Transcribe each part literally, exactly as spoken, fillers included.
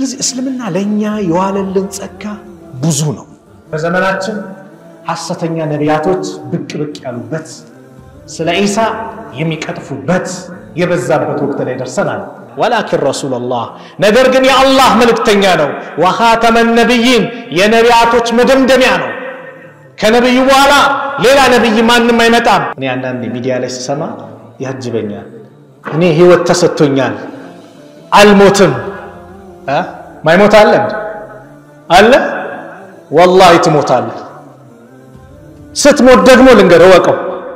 ስለዚህ እስልምና ለኛ የዋለልን ጸጋ ብዙ ነው በዘመናችን ሐሰተኛ ነቢያቶች ብቅ ብቅ ያሉበት ስለ ኢሳ የሚቀጥፉበት የበዛበት ወቅት ላይ ደርሰናል ولكن رسول الله ነገር ግን የአላህ መልእክተኛ ነው وخاتم النبيين የነቢያቶች መደምደሚያ ነው ከነብዩ በኋላ ሌላ ነብይ ማንንም አይመጣም እኔ አንዳንዴ ሚዲያ ላይ ሲሰማ ያጅበኛል እኔ ህይወት ተሰጥቶኛል አልሞትም አ ማይሞት አለ አለ والله ትሞታለህ ስትሞት ደግሞ ልንገርህ ወቀው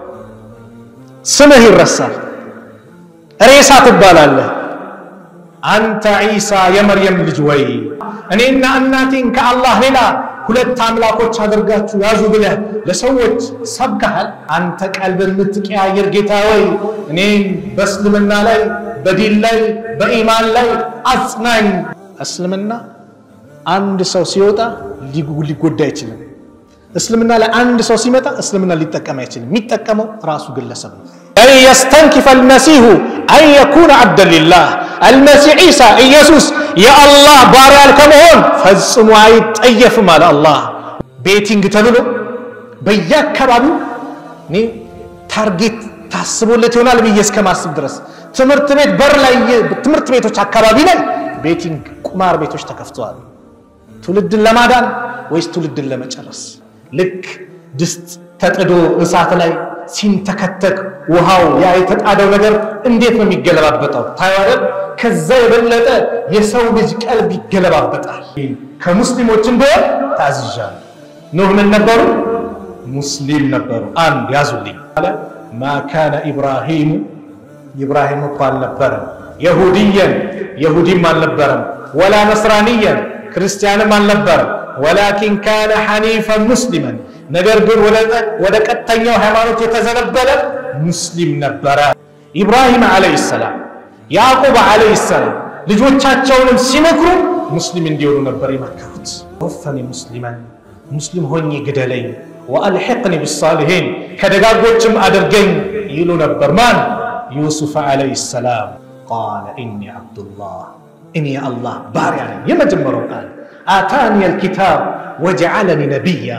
ስምህ ይረሳል ሬሳ ትባላለህ አንተ ኢሳ የመርየም ልጅ ወይ እኔና እናቴን ከአላህ ሌላ ሁለት አምላኮች አድርጋችሁ ያዙ ብለህ ለሰዎች ሰብከሃል አንተ ቀልብን ምትቀያየር ጌታ ወይ እኔን በእስልምና ላይ በዲን ላይ በኢማን ላይ አጽናኝ እስልምና አንድ ሰው ሲወጣ ሊጎዳ ይችላል እስልምና ላይ አንድ ሰው ሲመጣ እስልምና ሊጠቀም አይችልም የሚጠቀመው ራሱ ግለሰብ ነው أي يستنكف المسيح أن يكون عبدا لله المسيح عيسى ኢየሱስ የአላህ ባሪያ ከመሆን ፈጽሞ አይጠየፍም አለ አላህ ቤቲንግ ተብሎ በየአካባቢው ኒ ታርጌት ታስቦለት ይሆናል በየስከ ማስብ ድረስ ትምርት ቤት በር ላይ ትምርት ቤቶች አካባቢ ላይ ቤቲንግ ቁማር ቤቶች ተከፍተዋል ትውልድን ለማዳን ወይስ ትውልድን ለመጨረስ ልክ ድስት ተጥዶ እሳት ላይ ሲንተከተክ ውሃው ያ የተጣደው ነገር እንዴት ነው የሚገለባበጠው ታያለህ ከዛ የበለጠ የሰው ልጅ ቀልብ ይገለባበጣል ከሙስሊሞች እንደሆነ ታዝዣል ኑህ ምን ነበሩ ሙስሊም ነበሩ አንድ ያዙልኝ አለ ما كان ابراهيم ابراهيم قال ነበር يهوديا يهودي ما ነበር ولا نصرانيا كريستيان ما ነበር ولكن كان حنيفا مسلما ነገር ግን ወደ ቀጥተኛው ሃይማኖት የተዘነበለ ሙስሊም ነበር ኢብራሂም አለይሂ ሰላም ያዕቆብ አለይሂ ሰላም ልጆቻቸውንም ሲመክሩ ሙስሊም እንዲሆኑ ነበር ይመከሩት ወፈኒ ሙስሊማን ሙስሊም ሆኜ ግደለኝ ወአልሂቅኒ ቢሳሊሂን ከደጋጎችም አድርገኝ ይሉ ነበር ማን ዩሱፍ አለይሂ ሰላም قال اني عبد الله اني الله ባሪያ ነኝ የመጀመሪያው ቃል آتاني الكتاب وجعلني نبيا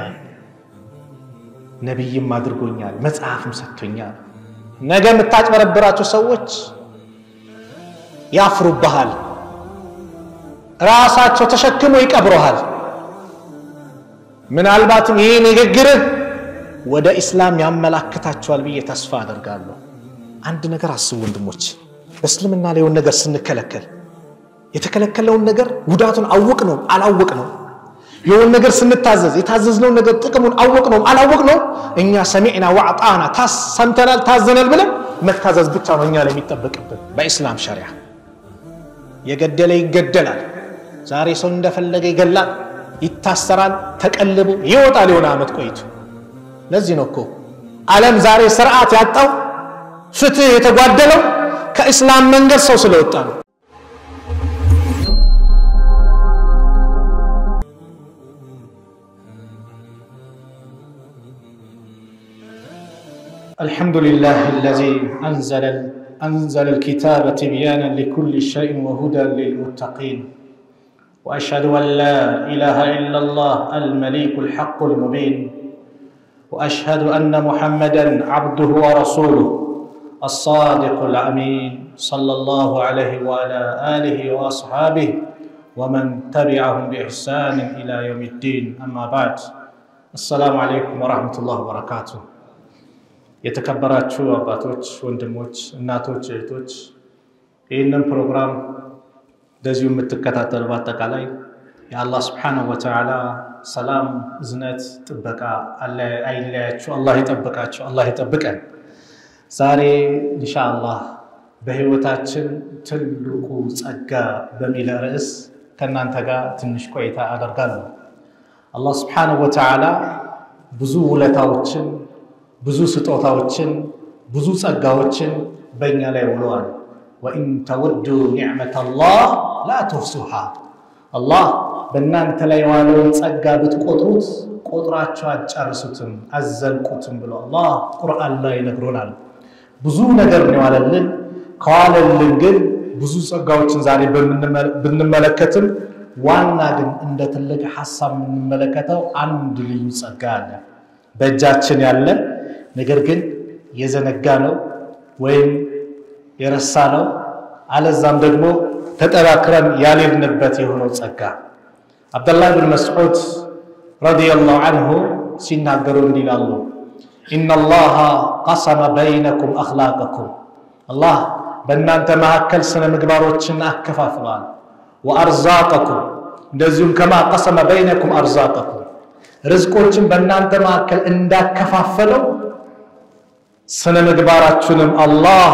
ነብይም አድርጎኛል መጽሐፍም ሰጥቶኛል ነገ መታጭበረብራቸው ሰዎች ያፍሩብሃል ራሳቸው ተሸክመው ይቀብሩሃል ምናልባትም ይሄ ንግግር ወደ እስላም ያመላክታቸዋል ብዬ ተስፋ አደርጋለሁ አንድ ነገር አስቡ ወንድሞች እስልምና ላይ የሆነ ነገር ስንከለከል የተከለከለውን ነገር ጉዳቱን አወቅ ነው አላወቅ ነው የሆነ ነገር ስንታዘዝ የታዘዝነው ነገር ጥቅሙን አወቅ ነው አላወቅ ነው እኛ ሰሚዕና ወአጣና ታስ ሰምተናል ታዘናል ብለን መታዘዝ ብቻ ነው እኛ ላይ የሚጠበቅብን በእስላም ሸሪዓ የገደለ ይገደላል ዛሬ ሰው እንደፈለገ ይገላል ይታሰራል ተቀልቦ ይወጣል የሆነ አመት ቆይቶ ለዚህ ነው እኮ ዓለም ዛሬ ስርዓት ያጣው ፍትህ የተጓደለው ከእስላም መንገድ ሰው ስለወጣ ነው الحمد لله الذي أنزل أنزل الكتاب تبيانا لكل شيء وهدى للمتقين وأشهد أن لا إله إلا الله الملك الحق المبين وأشهد أن محمدا عبده ورسوله الصادق الأمين صلى الله عليه وعلى آله وأصحابه ومن تبعهم بإحسان إلى يوم الدين أما بعد السلام عليكم ورحمة الله وبركاته የተከበራችሁ አባቶች ወንድሞች እናቶች እህቶች ይህንን ፕሮግራም እንደዚሁ የምትከታተሉ በአጠቃላይ የአላህ Subhanahu Wa Ta'ala ሰላም እዝነት ጥበቃ አይለያችሁ አላህ ይጠብቃችሁ አላህ ይጠብቀን ዛሬ ኢንሻአላህ በህይወታችን ትልቁ ጸጋ በሚል ርዕስ ከናንተ ጋር ትንሽ ቆይታ አደርጋለሁ አላህ Subhanahu Wa Ta'ala ብዙ ውለታዎችን ብዙ ስጦታዎችን ብዙ ጸጋዎችን በእኛ ላይ ውለዋል وان تودوا نعمه الله لا تحصوها الله በእናንተ ላይ ዋለውን ጸጋ ብትቆጥሩት ቆጥራችሁ አጨርሱትም አዘልቁትም ብሎ አላህ ቁርአን ላይ ነግሮናል ብዙ ነገር ነው ያለልን ከዋለልን ግን ብዙ ጸጋዎችን ዛሬ ብንመለከትም ዋና ግን እንደ ትልቅ ሐሳብ የምንመለከተው አንድ ልዩ ጸጋ አለ በእጃችን ያለ ነገር ግን የዘነጋነው ወይም የረሳነው አለዛም ደግሞ ተጠራክረን ያልሄድንበት የሆነው ጸጋ አብዱላህ ኢብኑ መስዑድ ረዲየላሁ ዐንሁ ሲናገሩ እንዲህ ይላሉ إن الله قسم بينكم أخلاقكم الله በእናንተ መካከል ስነ ምግባሮችን አከፋፍሏል وأرزاقكم እንደዚሁም كما قسم بينكم أرزاقكم ርዝቆችን በእናንተ መካከል እንዳከፋፈለው ስነ ምግባራችሁንም አላህ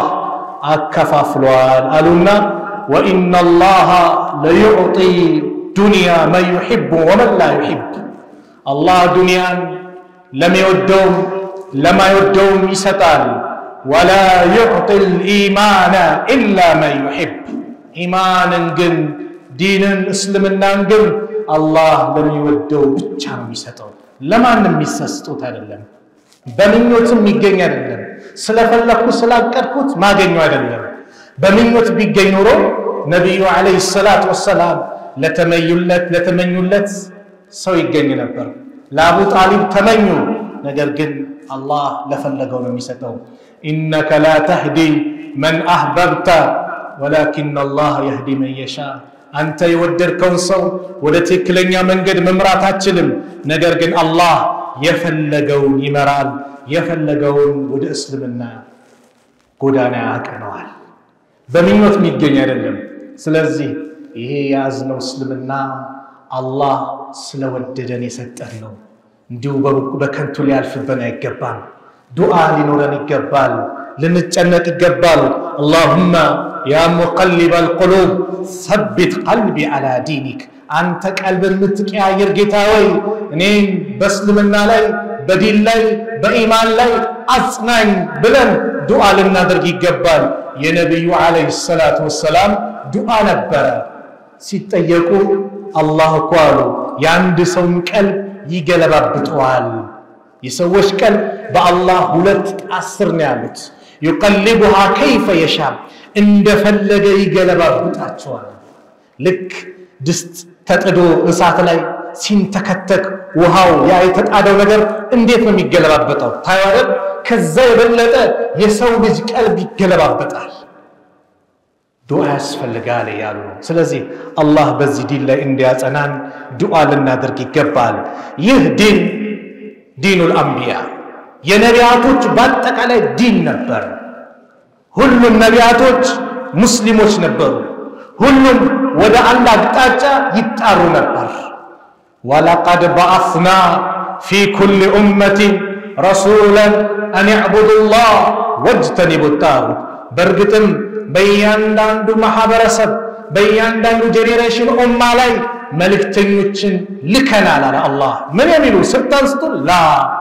አከፋፍሏል አሉና وإن الله ليعطي دنيا من يحب ومن لا يحب الله دنيا لم يودهم لما يودهم يسطال ولا يعطي الإيمان إلا من يحب إيمانا جن دين اسلمنا جن الله لم يودهم ብቻ ነው የሚሰጠው ለማንም የሚሰስጡት አይደለም በምኞትም ይገኝ አይደለም ስለፈለኩ ስላቀድኩት ማገኘው አይደለም በምኞት ቢገኝ ኖሮ ነብዩ አለይሂ ሰላቱ ወሰላም ለተመዩለት ለተመኙለት ሰው ይገኝ ነበር ለአቡ ጣሊብ ተመኙ ነገር ግን አላህ ለፈለገው ነው የሚሰጠው ኢነከ ላ ተህዲ መን አህበብተ ወላኪን አላህ يهدي من يشاء አንተ የወደድከውን ሰው ወደ ትክክለኛ መንገድ መምራት አትችልም ነገር ግን አላህ የፈለገውን ይመራል የፈለገውን ወደ እስልምና ጎዳና ያቀናዋል በምኞት የሚገኝ አይደለም ስለዚህ ይሄ ያዝነው እስልምና አላህ ስለወደደን የሰጠን ነው እንዲሁ በከንቱ ሊያልፍብን አይገባም ዱዓ ሊኖረን ይገባል ልንጨነቅ ይገባል اللهم يا مقلب القلوب ثبت قلبي على دينك አንተ ቀልብን የምትቀያየር ጌታ ሆይ እኔን በእስልምና ላይ በዲን ላይ በኢማን ላይ አጽናኝ ብለን ዱዓ ልናደርግ ይገባል የነብዩ አለይሂ ሰላቱ ወሰላም ዱዓ ነበር ሲጠየቁ አላህ ቋሉ ያንድ ሰው ቀልብ ይገለባብጠዋል የሰዎች ቀልብ በአላህ ሁለት አስር ነው ያሉት يقلبها كيف يشاء እንደፈለገ ይገለባብጣቸዋል ልክ ድስት ተጥዶ እሳት ላይ ሲንተከተክ ውሃው ያ የተጣደው ነገር እንዴት ነው የሚገለባበጠው ታያለ ከዛ የበለጠ የሰው ልጅ ቀልብ ይገለባበጣል ዱዓ ያስፈልጋል ያሉ ስለዚህ አላህ በዚህ ዲን ላይ እንዲያጸናን ዱዓ ልናደርግ ይገባል ይህ ዲን ዲኑል አንቢያ የነቢያቶች በአጠቃላይ ዲን ነበር ሁሉም ነቢያቶች ሙስሊሞች ነበሩ ሁሉም ወደ አንድ አቅጣጫ ይጣሩ ነበር ወለቀድ በአስና في كل أمة رسولا أن يعبدوا الله واجتنبوا الطاغوت برغتم በእያንዳንዱ ማህበረሰብ በእያንዳንዱ ጄኔሬሽን ኡማ ላይ መልእክተኞችን ልከናል አለ አላህ ምን የሚሉ ስልጣን ስጡን ላ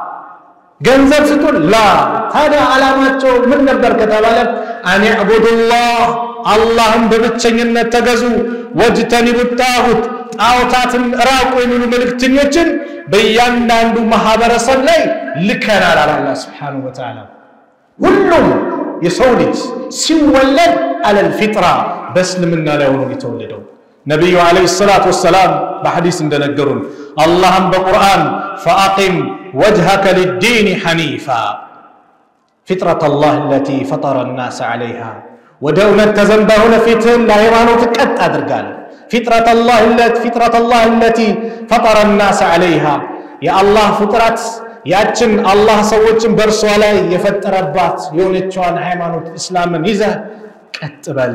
ገንዘብ ስጡን ላ ታዲያ ዓላማቸው ምን ነበር ከተባለ አን ያዕቡዱላህ አላህን በብቸኝነት ተገዙ ወጅተኒቡ ጣሁት ጣዖታትን ራቁ የሚሉ መልእክተኞችን በእያንዳንዱ ማህበረሰብ ላይ ልከናል አለ አላህ Subhanahu Wa Ta'ala ሁሉም የሰው ልጅ ሲወለድ አለል ፊጥራ በእስልምና ላይ ሆኖ የተወለደው ነብዩ አለይሂ ሰላቱ ወሰላም በሐዲስ እንደነገሩን አላህም በቁርአን فاقم وجهك للدين حنيفا فطرة الله التي فطر الناس عليها ودولة تزنبهن فتن لا يمانو تقط ادرغال فطرة الله التي فطرة الله التي فطر الناس عليها يا الله فطرات ያችን አላህ ሰዎችን በርሷ ላይ የፈጠረባት የሆነችዋን ሃይማኖት እስላምን ይዘ ቀጥበል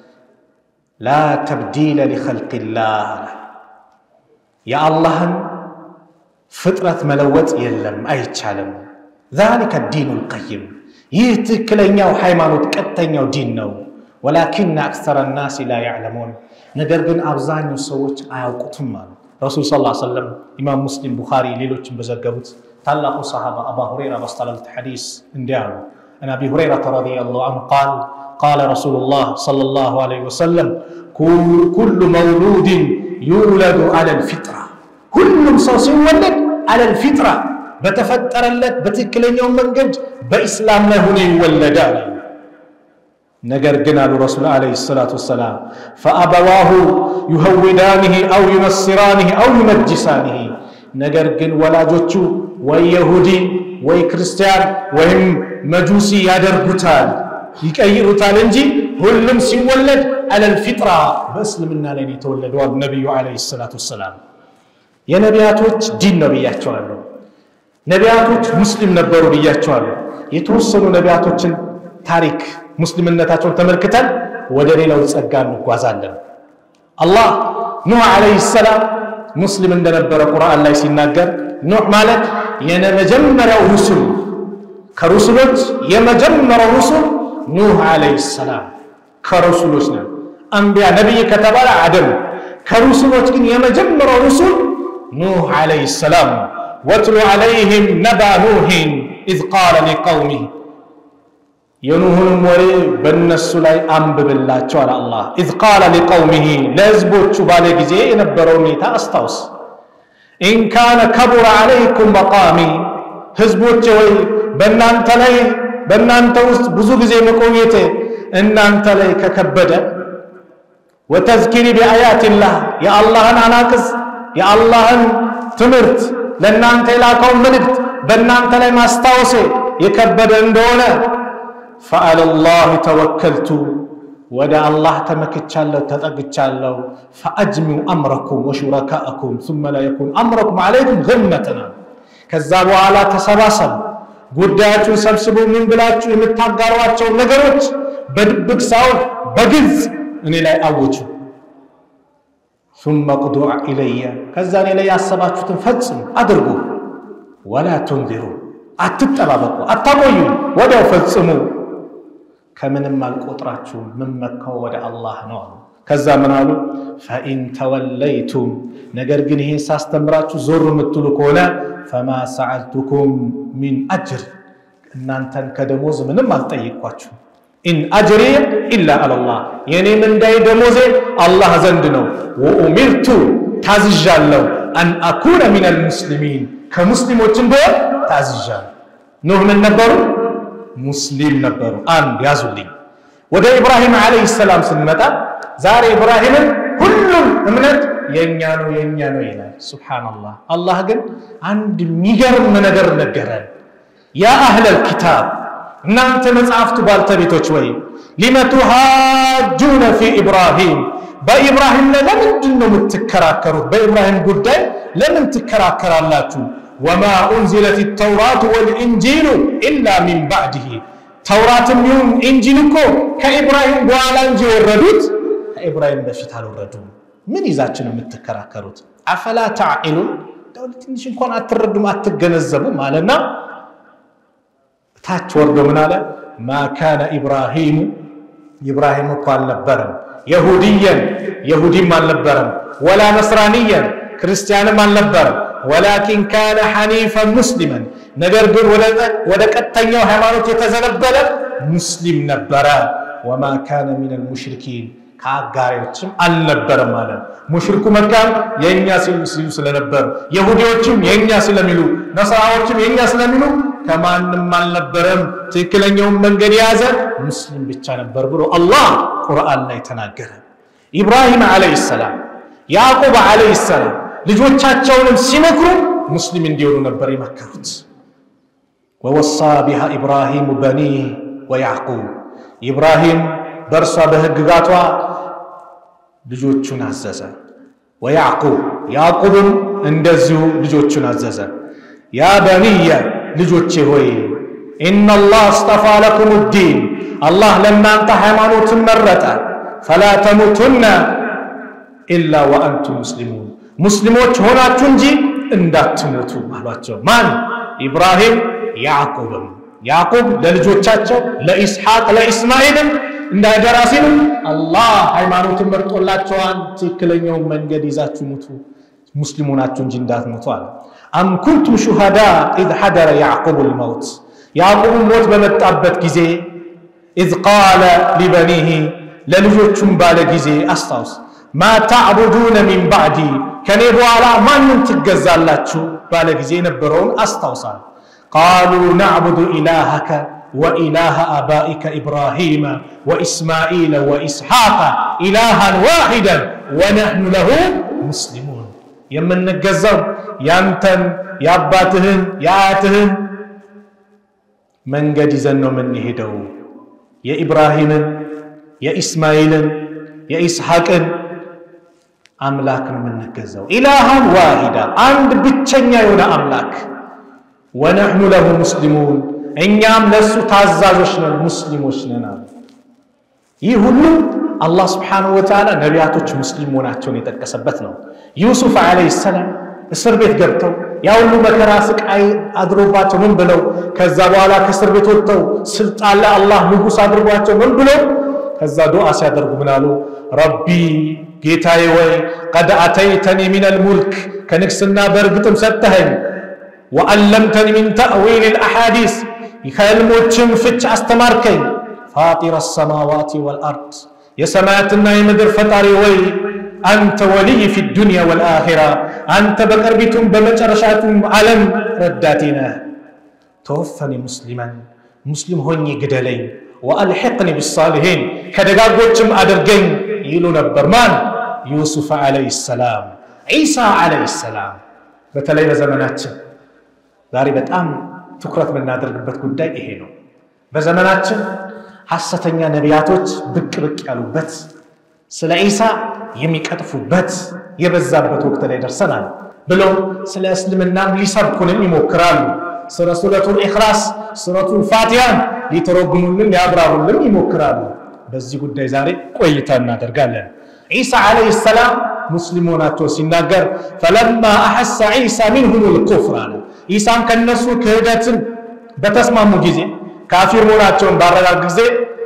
لا تبديل لخلق الله يا الله ፍጥረት መለወጥ የለም አይቻለም ذلك الدين القيم ይህ ትክክለኛው ሃይማኖት ቀጥተኛው ዲን ነው ولكن اكثر الناس لا يعلمون ነገር ግን አብዛኛው ሰዎች አያውቁትም ማለት ረሱል ሰለላሁ ዐለይሂ ወሰለም ኢማም ሙስሊም ቡኻሪ ሌሎችም በዘገቡት ታላቁ ሰሃባ አቡ ሁረይራ በስተላልት ሐዲስ እንዲያሉ እና አቡ ሁረይራ ረዲየላሁ ዐንሁ قال قال رسول الله صلى الله عليه وسلم كل مولود يولد على الفطره ሁሉም ሰው ሲወለድ على الفطره በተፈጠረለት በትክክለኛው መንገድ በእስላም ላይ ሆኖ ይወለዳል ነገር ግን አሉ ረሱል አለይሂ ሰላቱ ወሰላም فأبواه يهودانه أو ينصرانه أو يمجسانه ነገር ግን ወላጆቹ ወይ ይሁዲ ወይ ክርስቲያን ወይም መጁሲ ያደርጉታል ይቀይሩታል እንጂ ሁሉም ሲወለድ على الفطره በእስልምና ላይ የተወለደው ነብዩ አለይሂ ሰላቱ ወሰላም የነቢያቶች ዲን ነው ብያቸዋለሁ ነቢያቶች ሙስሊም ነበሩ ብያቸዋለሁ የተወሰኑ ነቢያቶችን ታሪክ ሙስሊምነታቸውን ተመልክተን ወደ ሌላው ጸጋ እንጓዛለን አላህ ኑህ አለይሂ ሰላም ሙስሊም እንደነበረ ቁርአን ላይ ሲናገር ኑህ ማለት የመጀመሪያው ሩሱል ከሩሱሎች የመጀመሪያው ሩሱል ኑህ አለይሂ ሰላም ከሩሱሎች ነው አንቢያ ነብይ ከተባለ አደም ከሩሱሎች ግን የመጀመሪያው ሩሱል ኑህ አለይሂ ሰላም ወትሉ عليهم نبأ نوح إذ قال لقومه የኑህን ወሬ በእነሱ ላይ አንብብላቸው አለ አላህ إذ قال لقومه ለህዝቦቹ ባለ ጊዜ የነበረው ሁኔታ አስታውስ إن كان كبر عليكم مقامي ህዝቦቼ ወይ በእናንተ ላይ በእናንተ ውስጥ ብዙ ጊዜ መቆየቴ እናንተ ላይ ከከበደ وتذكري بآيات الله يا الله አናቅስ يا الله ትምህርት ለእናንተ የላከው መልእክት በእናንተ ላይ ማስታወሴ የከበደ እንደሆነ فعلى الله توكلت ودا الله تمكچالو تطغچالو فاجمعوا امركم وشركاءكم ثم لا يكون امركم عليكم غمتنا ከዛ በኋላ ተሰባሰቡ ጉዳያችሁን ሰብስቡ ምን ብላችሁ የምታጋሯቸው ነገሮች በድብቅ ሳይሆን በግልጽ እኔ ላይ አውጁ ثم قضوا الي ከዛ እኔ ላይ ያሰባችሁትን ፈጽሙ አድርጉ ولا تنذروا አትጠባበቁ አታቆዩ ወዲያው ፈጽሙ ከምንም አልቆጥራችሁ መመከው ወደ አላህ ነው ከዛ ምን አሉ فإن توليتم ነገር ግን ይሄን ሳስተምራችሁ ዞር የምትሉ ከሆነ فما سألتكم من أجر እናንተን ከደሞዝ ምንም አልጠይቋችሁ إن أجري إلا على الله የኔ ምንዳይ ደሞዜ አላህ ዘንድ ነው وأمرت ታዝዣለሁ أن أكون من المسلمين ከሙስሊሞች እንደሆነ ታዝዣለሁ ኑህ ምን ነበሩ ሙስሊም ነበሩ አንድ ያዙልኝ ወደ ኢብራሂም አለይሂ ሰላም ስንመጣ ዛሬ ኢብራሂምን ሁሉም እምነት የኛ ነው የኛ ነው ይላል ሱብሃንአላህ አላህ ግን አንድ የሚገርም ነገር ነገረን ያ አህለል ኪታብ እናንተ መጽሐፍቱ ባልተቤቶች ወይ ሊመቱሃጁነ ፊ ኢብራሂም በኢብራሂም ለምንድን ነው የምትከራከሩት በኢብራሂም ጉዳይ ለምን ትከራከራላችሁ وما أنزلت التوراة والإنجيل إلا من بعده توراة من إنجيلكو كإبراهيم بوالا انجي وردوت كإبراهيم بفت هالو ردو من إذاكنا متكراكروت أفلا تعقلون دولة نشين كون أتردو ما أتجنزبو مالنا تاج وردو من هذا ما كان إبراهيم إبراهيم قال لبرم يهوديا يهودي ما لبرم ولا نصرانيا كريستيان ما لبرم ولكن كان حنيفا مسلما ነገር ግን ወደ ቀጥተኛው ሃይማኖት የተዘነበለ ሙስሊም ነበር وما كان من المشركين ካጋሪዎችም አልነበረም ማለት ሙሽሪኩ መካን የኛ ሲሉ ስለነበር ይሁዲዎችም የኛ ስለሚሉ ነሳራዎችም የኛ ስለሚሉ ከማንንም አልነበረም ትክክለኛውን መንገድ ያዘ ሙስሊም ብቻ ነበር ብሎ አላህ ቁርአን ላይ ተናገረ ኢብራሂም አለይሂ ሰላም ያዕቆብ አለይሂ ሰላም ልጆቻቸውንም ሲመክሩ ሙስሊም እንዲሆኑ ነበር ይመከሩት ووصى بها ابراهيم بنيه ويعقوب ابراهيم በርሷ በህግጋቷ ልጆቹን አዘዘ ويعقوب ያዕቆብም እንደዚሁ ልጆቹን አዘዘ يا بني ልጆቼ ሆይ ان الله اصطفى لكم الدين الله ለእናንተ ሃይማኖትን መረጠ فلا تموتن الا وانتم مسلمون ሙስሊሞች ሆናችሁ እንጂ እንዳትሞቱ አሏቸው ማን ኢብራሂም ያዕቆብም ያዕቆብ ለልጆቻቸው ለኢስሐቅ ለኢስማኤልም እንዳደራሲም አላህ ሃይማኖትን መርጦላቸዋል ትክክለኛውን መንገድ ይዛችሁ ሙቱ ሙስሊሞናችሁ እንጂ እንዳትሞቱ አለ አም ኩንቱም ሹሃዳ اذ حضر يعقوب الموت ያዕቆብ ሞት በመጣበት ጊዜ اذ قال لبنيه ለልጆቹም ባለ ጊዜ አስታውስ ما تعبدون من بعدي ከኔ በኋላ ማንን ትገዛላችሁ ባለ ጊዜ ነበረውን አስታውሳል قالوا نعبد الهك وإله آبائك إبراهيم وإسماعيل وإسحاق إلها واحدا ونحن له مسلمون يمن نجزو يانتن ياباتهن ياتهن من قد زنو من يهدو يا إبراهيم يا إسماعيل يا إسحاق أملاك من نجزو إلها واحدا عند بتشنيا يونا أملاك ونحن له مسلمون እኛም ለሱ ታዛዦች ነን ሙስሊሞች ነን ይህ ሁሉ አላህ Subhanahu Wa Ta'ala ነቢያቶች ሙስሊም ሆናቸውን የተጠቀሰበት ነው ዩሱፍ አለይሂ ሰላም እስር ቤት ገብተው ያ ሁሉ መከራ ስቃይ አድሮባቸው ምን ብለው ከዛ በኋላ ከእስር ቤት ወጥተው ስልጣን ለአላህ ንጉስ አድርጓቸው ምን ብለው ከዛ ዱዓ ሲያደርጉ ምን አሉ ረቢ ጌታዬ ወይ قد اتيتني من الملك ከንግስና በርግጥም ሰጠኸኝ وعلمتني من تأويل الأحاديث يخلموچم ፍች አስተማርከኝ فاطر السماوات والأرض የሰማያትና የምድር ፈጣሪ ወይ أنت ولي في الدنيا والآخرة أنت بقربتم بمጨረሻቱም ዓለም ረዳቴና توفني مسلما مسلم ሆኜ ግደለኝ وألحقني بالصالحين ከደጋጎችም አድርገኝ ይሉ ነበር ማን ዩሱፍ አለይሂ ሰላም ኢሳ አለይሂ ሰላም በተለይ በዘመናችን ዛሬ በጣም ትኩረት የምናደርግበት ጉዳይ ይሄ ነው በዘመናችን ሐሰተኛ ነቢያቶች ብቅ ብቅ ያሉበት ስለ ኢሳ የሚቀጥፉበት የበዛበት ወቅት ላይ ደርሰናል ብሎ ስለ እስልምናም ሊሰብኩንም ይሞክራሉ ስለ ሱረቱል ኢኽላስ ሱረቱል ፋቲሃ ሊተረጉሙልን ያብራሩልን ይሞክራሉ በዚህ ጉዳይ ዛሬ ቆይታ እናደርጋለን ኢሳ አለይሂ ሰላም ሙስሊሞናቸው ሲናገር فلما احس عيسى منهم الكفر ኢሳን ከነሱ ክህደትን በተስማሙ ጊዜ ካፊር መሆናቸውን ባረጋገጡ ጊዜ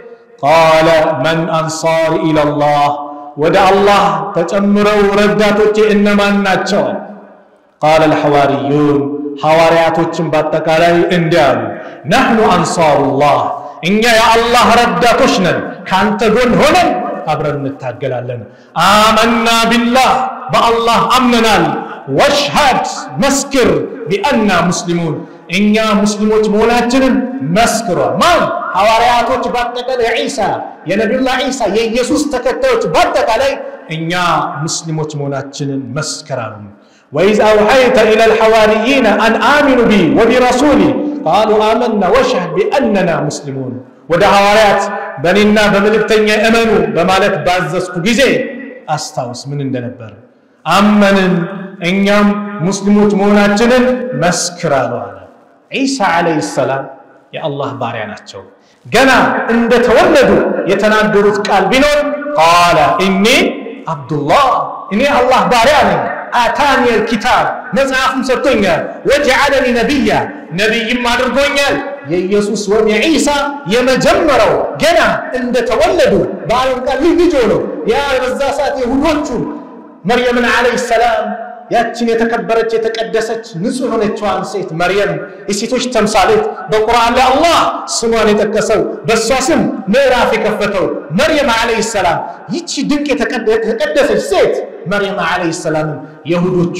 قال من انصار الى الله ወደ አላህ ተጨምረው ረዳቶቼ እነማን ናቸው قال الحواريون ሐዋርያቶችን በአጠቃላይ እንዲያሉ نحن انصار الله እኛ የአላህ ረዳቶች ነን ካንተ ጎን ሆነን አብረን እንታገላለን آمنا بالله بالله አምነናል واشهد مسكر بأننا مسلمون إننا مسلمون مولاتنا مسكروا ما حوارياتوች ባጠቃላይ ኢሳ የነብዩላህ ኢሳ የኢየሱስ ተከታዮች ባጠቃላይ እኛ ሙስሊሞች መሆናችንን መስከራሉ وإذ أوحيت إلى الحواريين أن آمنوا بي وبرسولي قالوا آمنا واشهد بأننا مسلمون ወደ ሐዋርያት በእኔና በመልእክተኛ እመኑ በማለት ባዘዝኩ ጊዜ አስታውስ ምን እንደነበር አመንን እኛም ሙስሊሞች መሆናችንን መስክራሉ አለ ኢሳ አለይሂ ሰላም የአላህ ባሪያ ናቸው ገና እንደተወለዱ የተናገሩት ቃል ቢኖር قال اني عبد الله እኔ አላህ ባሪያ ነኝ አታኒ الكتاب መጽሐፍም ሰጥቶኛል وجعلني نبيا ነብይም አድርጎኛል የኢየሱስ ወም የኢሳ የመጀመሪያው ገና እንደተወለዱ ባለም ቃል ልጅ ሆነው ያ በዛ ሰዓት ይሁዶቹ مريم عليه السلام ያችን የተከበረች የተቀደሰች ንጹህ ሆነችዋን ሴት መርየም እሲቶች ተምሳሌት በቁርአን ላይ አላህ ስሟን የጠቀሰው በሷ ስም ምዕራፍ የከፈተው መርየም عليه السلام ይቺ ድንቅ የተቀደሰች ሴት መርየም عليه السلام ይሁዶቹ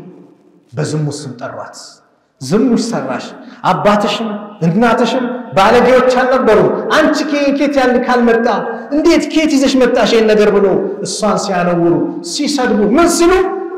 በዝሙት ስም ጠሯት ዝሙት ሰራሽ አባትሽም እናትሽም ባለጌዎች አልነበሩ አንቺ ከየት ያለ ካልመጣ እንዴት ከየት ይዘሽ መጣሽ ይሄን ነገር ብሎ እሷን ሲያነውሩ ሲሰድቡ ምን ሲሉ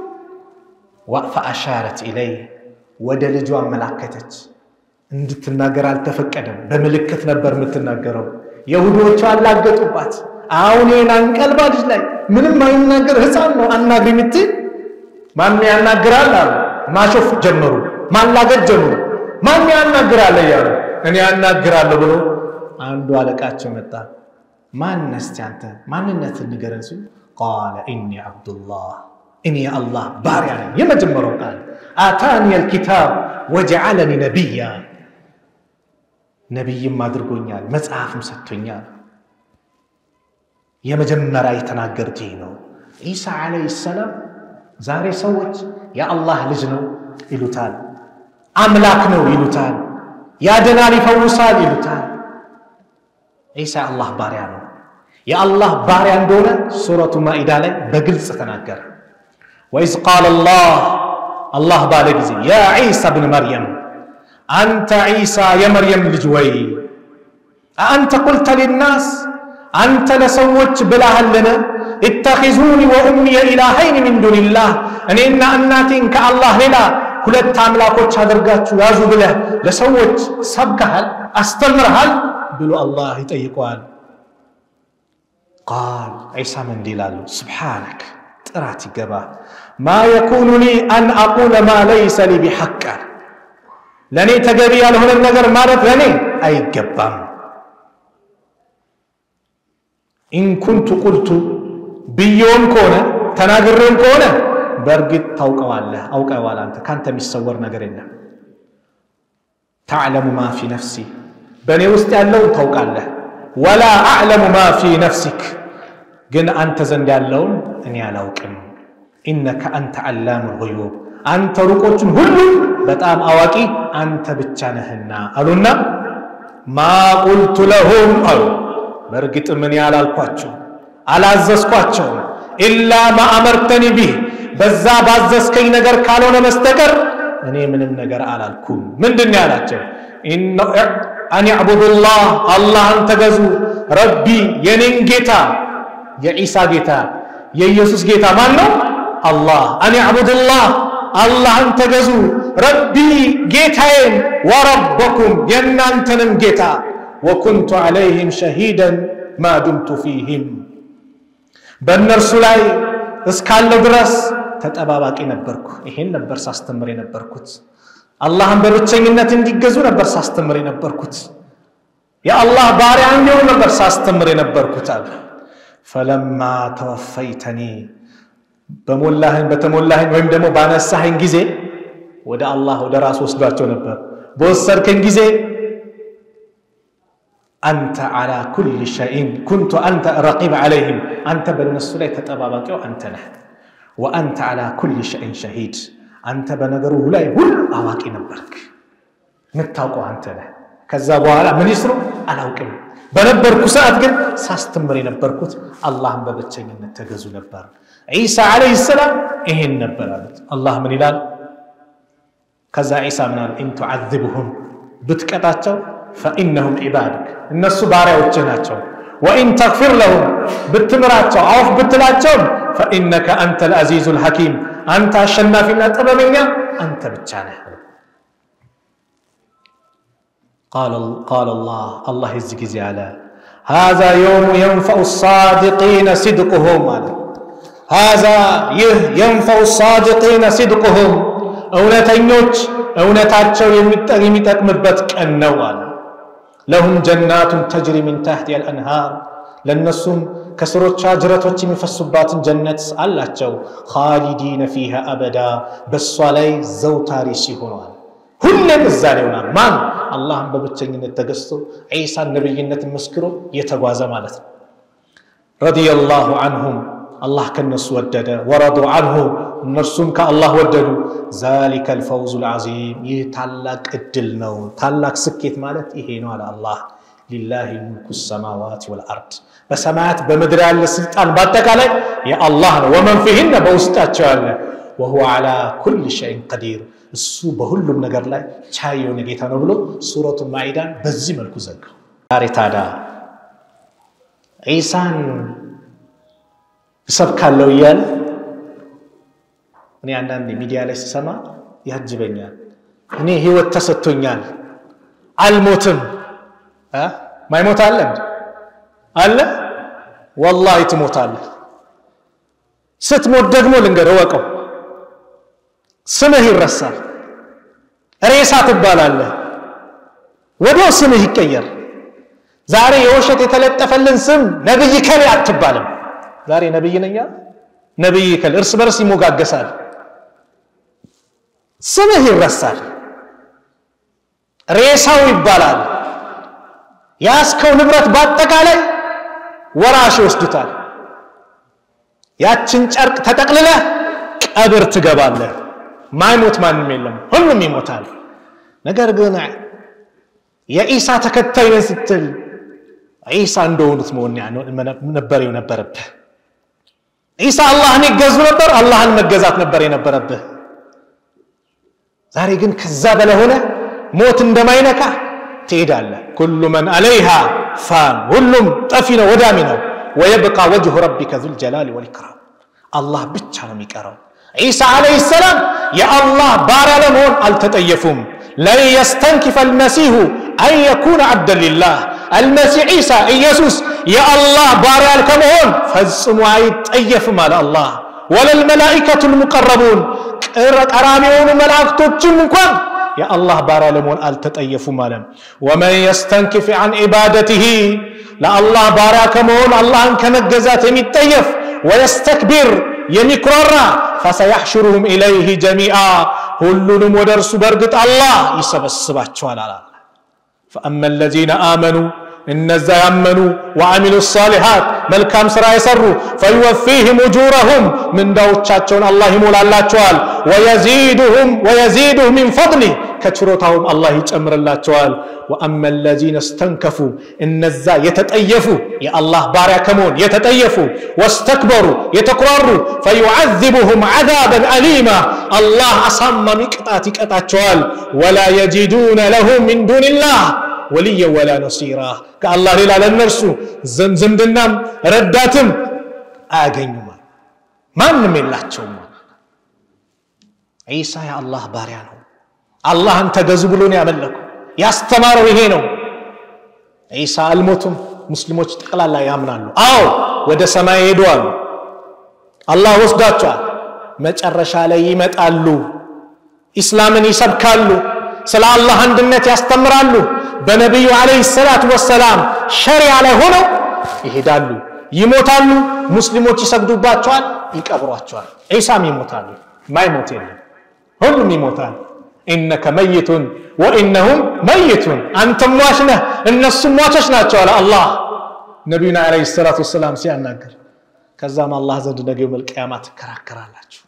وفأشارت إليه ودلجو ملائكتك እንድትናገር አልተፈቀደም በመልእክት ነበር የምትናገረው ይሁዶቹ አላገጡባት አሁን የናን ቀልባልሽ ላይ ምንም ማይናገር ህፃን ነው አናግሪ ምትል ማን ያናግራል አሉ ማሾፍ ጀመሩ ማላገጥ ጀመሩ ማን ያናግራል ያሉ እኔ ያናግራለሁ ብሎ አንዱ አለቃቸው መጣ ማን ነስቲ አንተ ማንነትን ንገረን ሲል قال اني عبد الله اني الله بارع يمجمروا قال اتاني الكتاب وجعلني نبيا نبي ما ادرغونيال مصحفم ሰጥቶኛል የመጀመሪያ የተናገርኩት ነው ኢሳ አለይሂ ሰላም ዛሬ ሰዎች ያ አላህ ልጅ ነው ይሉታል አምላክ ነው ይሉታል ያደናል ይፈውሳል ይሉታል ኢሳ አላህ ባሪያ ነው የአላህ ባሪያ እንደሆነ ሱረቱ ማኢዳ ላይ በግልጽ ተናገረ وإذ قال الله الله بالغ يا عيسى ابن مريم أنت عيسى يا مريم ልጅ ወይ أأنت قلت للناس أنت لسوت بلاهلنا اتخذوني وأمي إلهين من دون الله أن إن أناتين كالله للا ሁለት አምላኮች አድርጋችሁ ያዙ ብለህ ለሰዎች ሰብከሃል አስተምረሃል ብሎ አላህ ይጠይቀዋል قال عيسى من ديلالو سبحانك ጥራት ይገባ ما يكون لي أن أقول ما ليس لي بحق ለኔ ተገቢ ያልሆነ ነገር ማለት ለኔ አይገባም إن كنت قلت بيوم كونه تناغرين كونه برغت ታውቀዋለህ አውቀዋል አንተ ካንተ የሚሰወር ነገር የለም تعلم ما في نفسي በኔ ውስጥ ያለው ታውቃለህ ولا اعلم ما في نفسك ግን አንተ ዘንድ ያለው እኔ አላውቅም انك انت علام الغيوب አንተ ሩቆችን ሁሉ በጣም አዋቂ አንተ ብቻ ነህና አሉና ما قلت لهم አሉ برغت من ያላልኳቸው አላዘዝኳቸው الا ما امرتني به በዛ ባዘዝከኝ ነገር ካልሆነ መስተቀር እኔ ምንም ነገር አላልኩም ምንድነው ያላቸው ኢነ አን ያዕቡዱላህ አላህን ተገዙ ረቢ የኔን ጌታ የኢሳ ጌታ የኢየሱስ ጌታ ማን ነው አላህ አን ያዕቡዱላህ አላህን ተገዙ ረቢ ጌታዬን ወረበኩም የናንተንም ጌታ ወኩንቱ ዐለይሂም ሸሂደን ማ ዱምቱ ፊህም በእነርሱ ላይ እስካለው ድረስ ተጠባባቂ ነበርኩ ይሄን ነበር ሳስተምር የነበርኩት አላህን በብቸኝነት እንዲገዙ ነበር ሳስተምር የነበርኩት ያ አላህ ባሪያ እንዲሆኑ ነበር ሳስተምር የነበርኩት አለ فلما توفيتني በሞላህን በተሞላህን ወይም ደግሞ ባነሳህን ጊዜ ወደ አላህ ወደ ራስ ወስዷቸው ነበር በወሰድከን ጊዜ أنت على كل شيء كنت أنت رقيب عليهم أنت بالنسو لا تتبابك وأنت نه وأنت على كل شيء شهيد أنت بنقره لا يقول أواكي نبرك نتاقو أنت نه كذابوا على من يسرو أنا وكم بنبرك ساعت قل ساستمري نبركوت الله ببتشين نتجزو نبر عيسى عليه السلام إهن نبر الله من إلال كذا عيسى من إن تعذبهم بتكتاتشو فإنهم عبادك الناس بارعوا جناتهم وإن تغفر لهم بالتمراتهم أو بالتلاتهم فإنك أنت العزيز الحكيم أنت الشنا في الأتبامية أنت بتشانه قال قال الله الله يزكي زياله هذا يوم ينفع الصادقين صدقهم هذا ينفع الصادقين صدقهم أولتينوش أولتاتشو يميتكمبت كأنوال لهم جنات تجري من تحت الأنهار لنسهم كسروا شجرة من فسبات جنة الله خالدين فيها أبدا بالصلاة زوتاري شهوان كل الزاريون من الله ببتشين التجسد عيسى النبي المسكرو يتجاوز مالت رضي الله عنهم الله كنس ودد ورضوا عنه نرسم كالله وددوا ذلك الفوز العظيم يتعلق الدلنو تعلق سكيت مالت إهينو على الله لله ملك السماوات والأرض بسماوات بمدري على السلطان باتك عليه يا الله ومن فيهن بوستاتشوال وهو على كل شيء قدير السو بهلم نجر لا شايو نجيت نقوله سورة المائدة بزي ملكو زق أريتادا عيسى سبك الله يال እኔ አንዳንዴ ሚዲያ ላይ ሲሰማ ያጅበኛል እኔ ህይወት ተሰጥቶኛል አልሞትም አ ማይሞት አለ አለ والله ትሞታለህ ስትሞት ደግሞ ልንገር ወቀው ስምህ ይረሳል ሬሳ ትባላለህ ወዲያው ስምህ ይቀየር ዛሬ የውሸት የተለጠፈልን ስም ነብይ ከሌ አትባልም ዛሬ ነብይ ነኛ ነብይ ከሌ እርስ በርስ ይሞጋገሳል ስምህ ይረሳል ሬሳው ይባላል ያስከው ንብረት ባጠቃላይ ወራሽ ይወስዱታል ያችን ጨርቅ ተጠቅልለ ቀብር ትገባለህ ማይሞት ማንንም የለም ሁሉም ይሞታል ነገር ግን የኢሳ ተከታይ ነን ስትል ኢሳ እንደሆኑት መሆን ነበር የነበረብህ ኢሳ አላህን ይገዙ ነበር አላህን መገዛት ነበር የነበረብህ ዛሬ ግን ከዛ በላይ ሆነ ሞት እንደማይነካ ትሄዳለህ ኩሉ መን አለይሃ ፋን ሁሉም ጠፊ ነው ወዳሚ ነው ويبقى وجه ربك ذو الجلال والإكرام الله ብቻ ነው የሚቀረው عيسى عليه السلام يا الله بارا لمون التطيفهم لن يستنكف المسيح أن يكون عبدا لله المسيح عيسى يسوس يا الله بارا لكمون فزموا يتطيف مال الله ولا الملائكة المقربون قراميون ملائكتوچም እንኳን يا الله بارا لمون التطيفوا مالم ومن يستنكف عن عبادته لا الله بارا كمون الله كمجزات يتطيف ويستكبر يمكرر فسيحشرهم إليه جميعا ሁሉንም ወደርሱ በርግጥ አላህ ይሰበስባቸዋል አለ فأما الذين آمنوا እነዛ ያመኑ وعملوا الصالحات መልካም ሥራ የሰሩ فيوفيهم أجورهم ምንዳዎቻቸውን አላህ ይሞላላቸዋል ويزيدهم ويزيدهم من فضله ከችሮታውም አላህ ይጨምርላቸዋል وأما الذين استنكفوا እነዛ የተጠየፉ የአላህ ባሪያ ከመሆን የተጠየፉ واستكبروا يتكرروا فيعذبهم عذابا أليما الله አሳማሚ ቅጣት ይቀጣቸዋል ولا يجدون لهم من دون الله وليا ولا نصيرا كالله ሌላ ለነርሱ ዝምድናም ረዳትም አያገኙም ማንንም የላቸውም ዒሳ የአላህ ባሪያ ነው አላህን ተገዙ ብሎ ነው ያመለከው ያስተማረው ይሄ ነው ዒሳ አልሞቱም ሙስሊሞች ጠቅላላ ያምናሉ አዎ ወደ ሰማይ ሄደዋል አላህ ወስዳቸዋል መጨረሻ ላይ ይመጣሉ እስላምን ይሰብካሉ ስለ አላህ አንድነት ያስተምራሉ በነብዩ አለይሂ ሰላቱ ወሰለም ሸሪዓ ላይ ሆነው ይሄዳሉ ይሞታሉ ሙስሊሞች ይሰግዱባቸዋል ይቀብሯቸዋል ዒሳም ይሞታሉ ማይሞት የለም ሁሉም ይሞታል إنك ميت وإنهم ميتون أنتم مواشنا الناس مواشش ናቸው አለ አላህ ነብዩና አለይሂ ሰላቱ ወሰለም ሲያናገር ከዛም አላህ ዘንድ ነገ የውመል ቂያማ ተከራከራላችሁ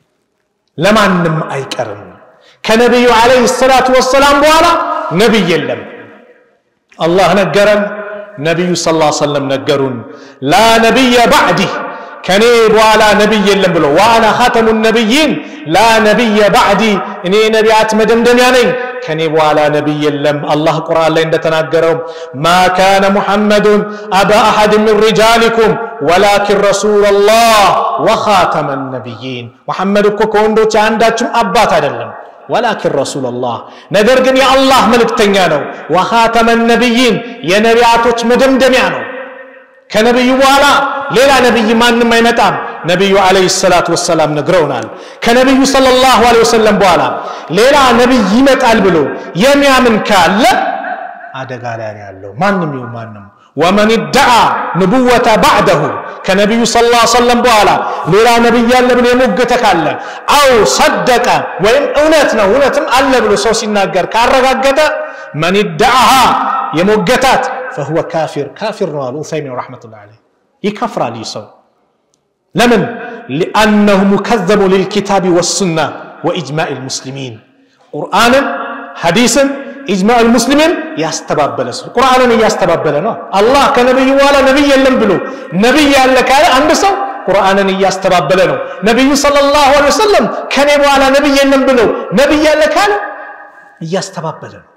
ለማንም አይቀርም ከነብዩ አለይሂ ሰላቱ ወሰለም በኋላ ነብይ የለም አላህ ነገረን ነብዩ ሰለላሁ ዐለይሂ ወሰለም ነገሩን لا نبي بعدي ከኔ በኋላ ነብይ የለም ብሎ وانا خاتم النبيين لا نبي بعدي እኔ ነቢያት መደምደሚያ ነኝ ከኔ በኋላ ነብይ የለም አላህ ቁርአን ላይ እንደተናገረው ما كان محمد ابا احد من رجالكم ولكن رسول الله وخاتم النبيين محمد እኮ ከወንዶች አንዳችም አባት አይደለም ولكن رسول الله ነገር ግን የአላህ መልእክተኛ ነው وخاتم النبيين የነቢያቶች መደምደሚያ ነው ከነብዩ በኋላ ሌላ ነብይ ማንንም አይመጣም ነብዩ አለይሂ ሰላቱ ወሰለም ነግረውናል ከነብዩ ሰለላሁ ዐለይሂ ወሰለም በኋላ ሌላ ነብይ ይመጣል ብሎ የሚያምን ካለ አደጋ ላይ ያለው ማንንም ይሁን ማንንም ومن ادعى نبوة بعده كنبي صلى الله عليه وسلم በኋላ ሌላ ነብይ ያለ ብሎ የሞገተ ካለ አው صدق ወይም እውነት ነው እውነትም አለ ብሎ ሰው ሲናገር ካረጋገጠ من ادعاها የሞገታት فهو كافر كافر ነው አሉ ዑሰይሚን ረህመቱላሂ ዐለይሂ ይከፍራል ይሰው ለምን لانه مكذب للكتاب والسنه واجماع المسلمين قرآن حديث اجماع المسلمين ያስተባበለስ ቁርአንን ያስተባበለ ነው አላህ ከነብዩ በኋላ ነብይ የለም ብሎ ነብይ ያለ ካለ አንድ ሰው ቁርአንን ያስተባበለ ነው ነብዩ ሰለላሁ ዐለይሂ ወሰለም ከኔ በኋላ ነብይ የለም ብሎ ነብይ ያለ ካለ ያስተባበለ ነው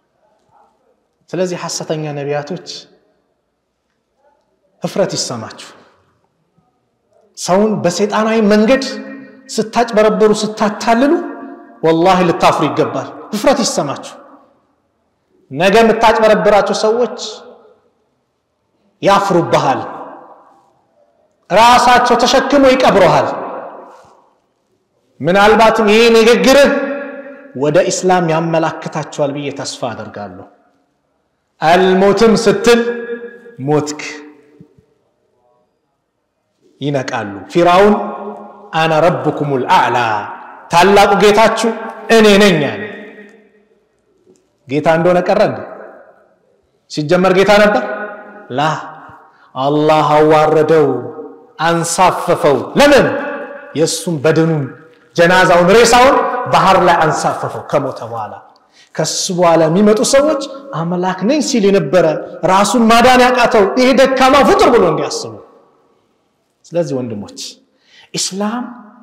ስለዚህ ሐሰተኛ ነቢያቶች እፍረት ይሰማችሁ ሰውን በሰይጣናዊ መንገድ ስታጭበረበሩ ስታታልሉ والله ልታፍሩ ይገባል እፍረት ይሰማችሁ ነገ የምታጭበረብራቸው ሰዎች ያፍሩብሃል ራሳቸው ተሸክመው ይቀብሩሃል ምናልባትም ይሄ ንግግር ወደ እስላም ያመላክታቸዋል ብዬ ተስፋ አደርጋለሁ አልሞትም ስትል ሞትክ ይነቃሉ ፊራውን አና ረብኩሙል አዕላ ታላቁ ጌታችሁ እኔ ነኝ አለ ጌታ እንደሆነ ቀረንደ ሲጀመር ጌታ ነበር ላ አላህ አዋረደው አንሳፈፈው ለምን የሱም በደኑን ጀናዛውን ሬሳውን ባህር ላይ አንሳፈፈው ከሞተ በኋላ ከሱ በኋላ የሚመጡ ሰዎች አምላክ ነኝ ሲል የነበረ ራሱን ማዳን ያቃተው ይሄ ደካማ ፍጡር ብሎ እንዲያስቡ ስለዚህ ወንድሞች እስላም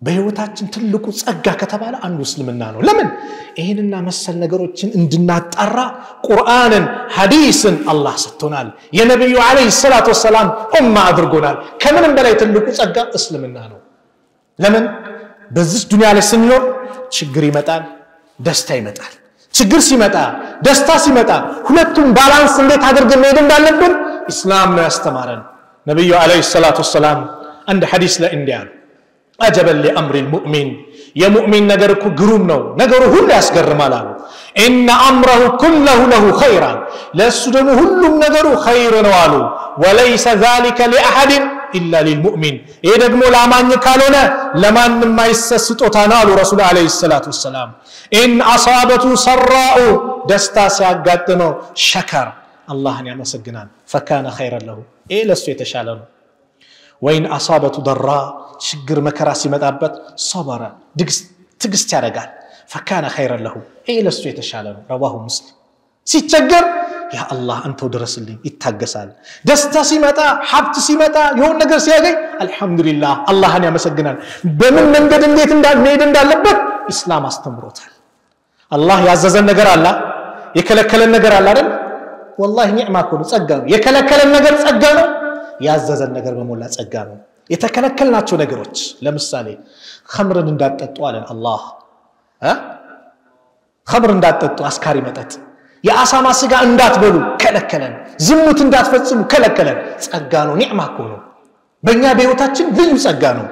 በህይወታችን ትልቁ ጸጋ ከተባለ አንዱ እስልምና ነው ለምን ይሄንና መሰል ነገሮችን እንድናጣራ ቁርአንን ሐዲስን አላህ ሰጥቶናል የነብዩ አለይሂ ሰላቱ ወሰለም ኡማ አድርጎናል ከምንም በላይ ትልቁ ጸጋ እስልምና ነው ለምን በዚህ ዱንያ ላይ ስንኖር ችግር ይመጣል ደስታ ይመጣል ችግር ሲመጣ ደስታ ሲመጣ ሁለቱም ባላንስ እንዴት አድርገን መሄድ እንዳለብን እስላም ነው ያስተማረን ነብዩ አለይሂ ሰላቱ ወሰለም አንድ ሐዲስ ላይ እንዲያሉ አጀበል ለአምር المؤمن የሙእሚን ነገር እኮ ግሩም ነው ነገሩ ሁሉ ያስገርማል አሉ ان امره كله له خيرا ለሱ ደግሞ ሁሉም ነገሩ ኸይር ነው አሉ وليس ذلك لاحد الا للمؤمن ይሄ ደግሞ ለአማኝ ካልሆነ ለማንም አይሰስጦታ ነው አሉ ረሱል አለይሂ ሰላቱ ወሰለም ان اصابته سراء ደስታ ሲያጋጥመው ሸከር አላህን ያመሰግናል فكان خيرا له ይሄ ለሱ የተሻለ ነው وين اصابته ضراء ችግር መከራ ሲመጣበት صبر ትግስት ያደርጋል فكان خيرا له اي ለሱ የተሻለ ነው رواه مسلم ሲቸገር ያ አላህ አንተው ድረስልኝ ይታገሳል ደስታ ሲመጣ ሀብት ሲመጣ የሆነ ነገር ሲያገኝ አልহামዱሊላህ አላህን ያመሰግናል በምን መንገድ እንዴት እንዳልሄድ እንዳለበት እስላም አስተምሮታል አላህ ያዘዘን ነገር አለ የከለከለን ነገር አለ አይደል والله ኒዕማ እኮ ነው ጸጋ ነው የከለከለን ነገር ጸጋ ነው ያዘዘን ነገር በመላ ጸጋ ነው የተከለከልናቸው ነገሮች ለምሳሌ ኸምርን እንዳትጠጡ አለን አላህ እ ኸምር እንዳትጠጡ አስካሪ መጠጥ የአሳማ ስጋ እንዳትበሉ ከለከለን ዝሙት እንዳትፈጽሙ ከለከለን ጸጋ ነው ኒዕማ እኮ ነው በእኛ በህይወታችን ልዩ ጸጋ ነው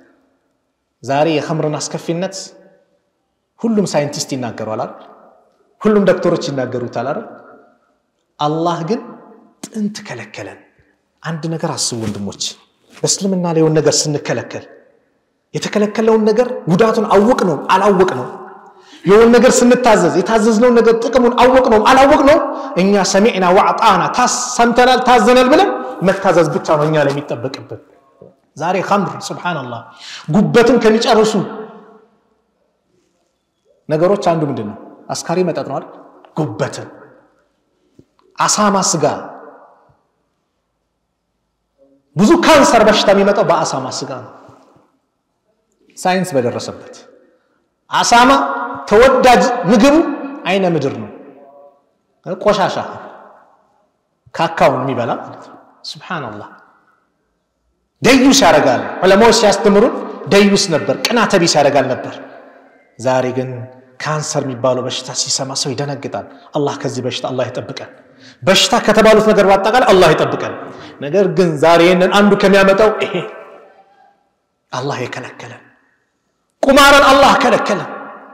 ዛሬ የኸምርን አስከፊነት ሁሉም ሳይንቲስት ይናገራሉ አይደል ሁሉም ዶክተሮች ይናገሩታል አይደል አላህ ግን ጥንት ከለከለን አንድ ነገር አስቡ ወንድሞች በእስልምና ላይ የሆነ ነገር ስንከለከል የተከለከለውን ነገር ጉዳቱን አወቅ ነው አላወቅ ነው የሆነ ነገር ስንታዘዝ የታዘዝነው ነገር ጥቅሙን አወቅ ነው አላወቅ ነው እኛ ሰሚዕና ወአጣና ታሰምተናል ታዘናል ብለን መታዘዝ ብቻ ነው እኛ ላይ የሚጠበቅበት ዛሬ ኸምር ሱብሃንአላህ ጉበትን ከሚጨርሱ ነገሮች አንዱ ምንድነው አስካሪ መጠጥ ነው አይደል ጉበትን አሳማ ስጋ ብዙ ካንሰር በሽታ የሚመጣው በአሳማ ስጋ ነው ሳይንስ በደረሰበት አሳማ ተወዳጅ ምግቡ አይነ ምድር ነው ቆሻሻ ካካውን የሚበላ ማለት ነው ሱብሃንአላህ ደዩስ ያረጋል ዑለማዎች ሲያስተምሩ ደዩስ ነበር ቅናተ ቢስ ያረጋል ነበር ዛሬ ግን ካንሰር የሚባለው በሽታ ሲሰማ ሰው ይደነግጣል አላህ ከዚህ በሽታ አላህ ይጠብቀን በሽታ ከተባሉት ነገር ባጣቃላይ አላህ ይጠብቀን ነገር ግን ዛሬ እነን አንዱ ከሚያመጣው ይሄ አላህ የከለከለን ቁማራን አላህ ከለከለን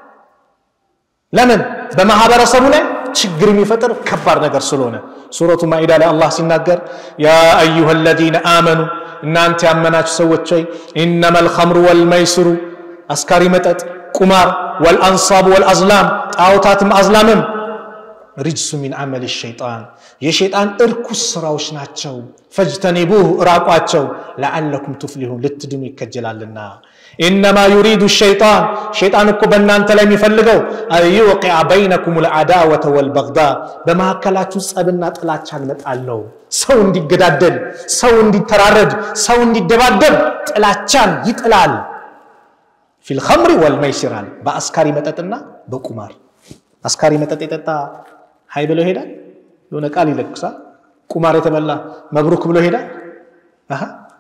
ለምን በማህበረሰቡ ላይ ችግር የሚፈጥር ከባድ ነገር ስለሆነ ሱረቱ ማኢዳ ላይ አላህ ሲናገር ያ አዩሃ الذين آمنوا እናንተ ያመናችሁ ሰዎች ሆይ انما الخمر والميسر አስካሪ መጠጥ ቁማር والانصاب والازلام ጣውታትም አዝላምም رجس من عمل الشيطان የሸይጣን እርኩስ ስራዎች ናቸው فاجتنبوه ራቋቸው لعلكم تفلحون ልትድኑ ይከጀላልና انما يريد الشيطان شيطان እኮ በእናንተ ላይ የሚፈልገው ايوقع بينكم العداوه والبغضاء በመሐከላችሁ ጸብና ጥላቻን መጣለው ሰው እንዲገዳደል ሰው እንዲተራረድ ሰው እንዲደባደብ ጥላቻን ይጥላል في الخمر والميسر በአስካሪ መጠጥና በቁማር አስካሪ መጠጥ የጠጣ ሃይ ብሎ ሄዳ የሆነ ቃል ይለክሳል ቁማር የተበላ መብሩክ ብሎ ሄዳ አሃ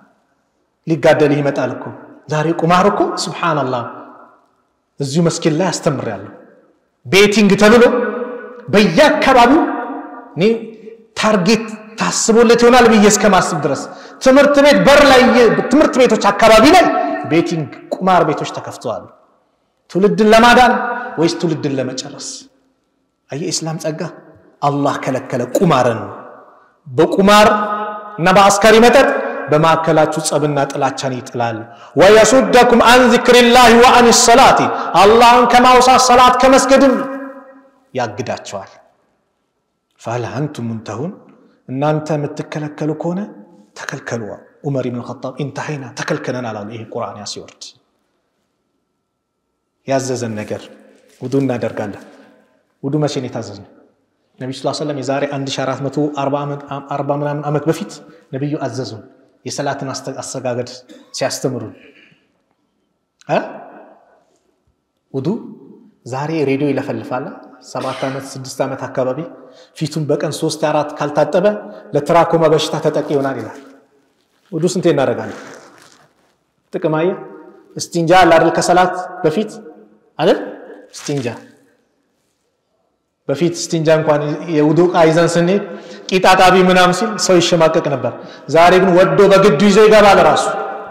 ሊጋደል ይመጣል እኮ ዛሬ ቁማር እኮ ሱብሃንአላህ እዚሁ መስኪን ላይ አስተምራለሁ ቤቲንግ ተብሎ በየአካባቢው ኒ ታርጌት ታስቦለት ይሆናል በየስከ ማስብ ድረስ ትምርት ቤት በር ላይ ትምርት ቤቶች አካባቢ ላይ ቤቲንግ ቁማር ቤቶች ተከፍተዋል ትውልድን ለማዳን ወይስ ትውልድን ለመጨረስ አይ እስላም ጸጋ አላህ ከለከለ ቁማርን በቁማር እና በአስካሪ መጠጥ በማከላችሁ ጸብና ጥላቻን ይጥላል ወይሱደኩም አን ዚክሪላሂ ወአን الصلاه አላህን ከማውሳ ሰላት ከመስገድም ያግዳቸዋል فهل انتم منتهون እናንተ የምትከለከሉ ከሆነ ተከልከሉ ዑመር ኢብኑ ኸጣብ انتهينا ተከልከለና አላሉ ይሄ ቁርአን ያሲወርድ ያዘዘን ነገር ውዱ እናደርጋለን ውዱ መቼ ነው የታዘዝነው ነብዩ ሰለላሁ ዐለይሂ ወሰለም የዛሬ አንድ ሺህ አራት መቶ አርባ ምናምን አመት በፊት ነብዩ አዘዙ የሰላትን አስተጋገድ ሲያስተምሩ አ ውዱ ዛሬ ሬዲዮ ይለፈልፋል ሰባት አመት ስድስት አመት አካባቢ ፊቱን በቀን ሶስት አራት ካልታጠበ ለትራኮማ በሽታ ተጠቂ ይሆናል ይላል ውዱ ስንቴ እናደርጋለን ጥቅማየ እስቲንጃ አይደል ከሰላት በፊት አይደል እስቲንጃ በፊት እስቲንጃ እንኳን የውዱ ቃይዘን ስንል ቂጣጣቢ ምናምን ሲል ሰው ይሸማቀቅ ነበር ዛሬ ግን ወዶ በግዱ ይዞ ይገባል ራሱ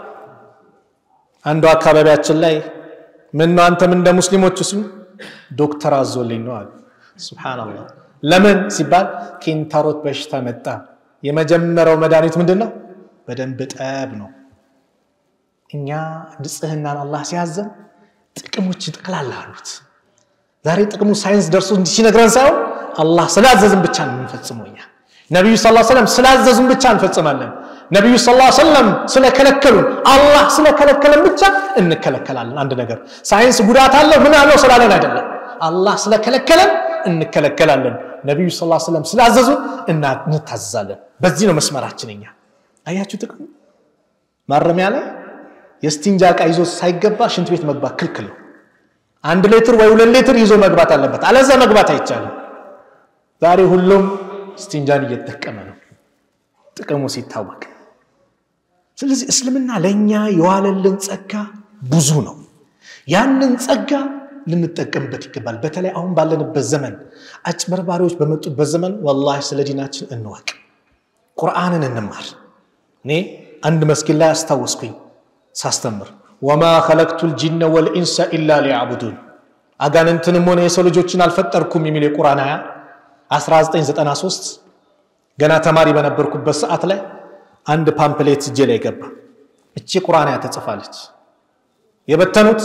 አንዱ አካባቢያችን ላይ ምን ነው አንተ ምን እንደ ሙስሊሞች ሲሉ ዶክተር አዞልኝ ነው አለ ሱብሃንአላህ ለምን ሲባል ኪንታሮት በሽታ መጣ የመጀመሪያው መድኃኒት ምንድነው በደንብ ጠብ ነው እኛ ንጽህናን አላህ ሲያዘን ጥቅሞች ይጠቅላል አሉት ዛሬ ጥቅሙ ሳይንስ ደርሶ እንዲነግረን ሳይሆን አላህ ስላዘዘን ብቻ ነው የምንፈጽመውኛ ነብዩ ሰለላሁ ዐለይሂ ወሰለም ስላዘዙን ብቻ እንፈጽማለን ነብዩ ሰለላሁ ዐለይሂ ወሰለም ስለከለከሉን አላህ ስለከለከለን ብቻ እንከለከላለን አንድ ነገር ሳይንስ ጉዳት አለው ምን አለው ስላለን አይደለም አላህ ስለከለከለን እንከለከላለን ነብዩ ሰለላሁ ዐለይሂ ወሰለም ስላዘዙን እንታዘዛለን በዚህ ነው መስመራችንኛ አያችሁ ጥቅሙ ማረሚያ ላይ የስቲንጃ ቃ ይዞ ሳይገባ ሽንት ቤት መግባት ክልክል ነው አንድ ሊትር ወይ ሁለት ሊትር ይዞ መግባት አለበት አለዛ መግባት አይቻልም ዛሬ ሁሉም ስቲንጃን እየተጠቀመ ነው ጥቅሙ ሲታወቅ ስለዚህ እስልምና ለኛ የዋለልን ጸጋ ብዙ ነው ያንን ጸጋ ልንጠቀምበት ይገባል በተለይ አሁን ባለንበት ዘመን አጭበርባሪዎች በመጡበት ዘመን والله ስለ ዲናችን እንወቅ ቁርአንን እንማር እኔ አንድ መስጊድ ላይ አስተዋወስኩኝ ሳስተምር وما خلقت الجن والانس الا ليعبدون አጋንንትንም ሆነ የሰው ልጆችን አልፈጠርኩም የሚል የቁርአን አያ አስራ ዘጠኝ ዘጠና ሶስት ገና ተማሪ በነበርኩበት ሰዓት ላይ አንድ ፓምፕሌት እጄ ላይ ገባ እቺ ቁርአን አያ ተጽፋለች የበተኑት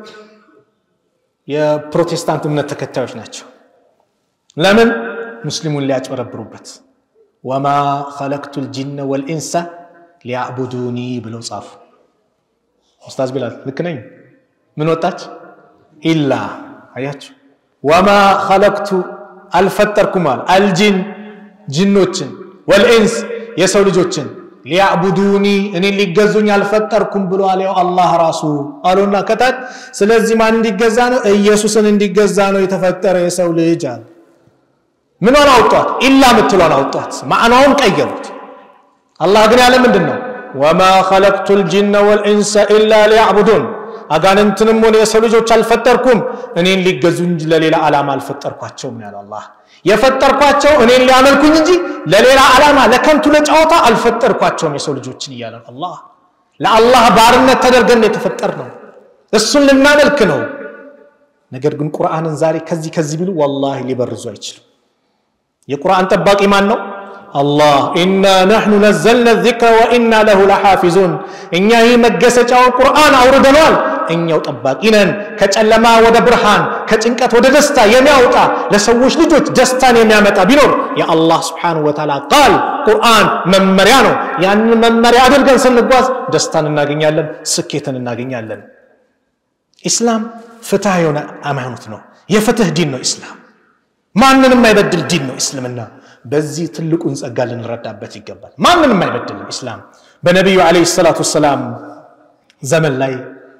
የፕሮቴስታንት እምነት ተከታዮች ናቸው ለምን ሙስሊሙን ሊያጭበረብሩበት وما خلقت الجن والانس ليعبدوني ብለው ጻፉ ኡስታዝ ቢላል ልክ ነኝ ምን ወጣች ኢላ አያችሁ وما خلقت الفتركم الجن ጅኖችን والانس የሰው ልጆችን ሊያዕቡዱኒ እኔ ሊገዙኝ አልፈጠርኩም ብሎ አለው አላህ ራሱ አሉና ከታት ስለዚህ ማን እንዲገዛ ነው ኢየሱስን እንዲገዛ ነው የተፈጠረ የሰው ልጅ አለ ምን አላውጣት ኢላ ምትሏን አውጣት ማዕናውን ቀየሩት አላህ ግን ያለ ምንድነው وما خلقت الجن والانس الا ليعبدون አጋንንትንም ሆነ የሰው ልጆች አልፈጠርኩም እኔን ሊገዙኝ እንጂ ለሌላ ዓላማ አልፈጠርኳቸውም ያለ አላህ የፈጠርኳቸው እኔን ሊያመልኩኝ እንጂ ለሌላ ዓላማ ለከንቱ ለጫወታ አልፈጠርኳቸውም የሰው ልጆችን ይያለ አላህ ለአላህ ባርነት ተደርገን የተፈጠርነው እሱን ልናመልክ ነው ነገር ግን ቁርአንን ዛሬ ከዚህ ከዚህ ቢሉ والله ሊበርዙ አይችልም የቁርአን ጠባቂ ማን ነው الله إنا نحن نزلنا الذكر وإنا له لحافظون እኛ ይህ መገሰጫው ቁርአን አውርደናል እኛው ጠባቂ ነን ከጨለማ ወደ ብርሃን ከጭንቀት ወደ ደስታ የሚያወጣ ለሰዎች ልጆች ደስታን የሚያመጣ ቢኖር የአላህ Subhanahu Wa Ta'ala ቃል ቁርአን መመሪያ ነው ያንን መመሪያ አድርገን ስንጓዝ ደስታን እናገኛለን ስኬትን እናገኛለን ኢስላም ፍትሃ የሆነ ሃይማኖት ነው የፍትህ ዲን ነው ኢስላም ማንንም የማይበድል ዲን ነው እስልምና በዚህ ትልቁን ጸጋ ልንረዳበት ይገባል ማንንም አይበድልም ኢስላም በነብዩ አለይሂ ሰላቱ ሰላም ዘመን ላይ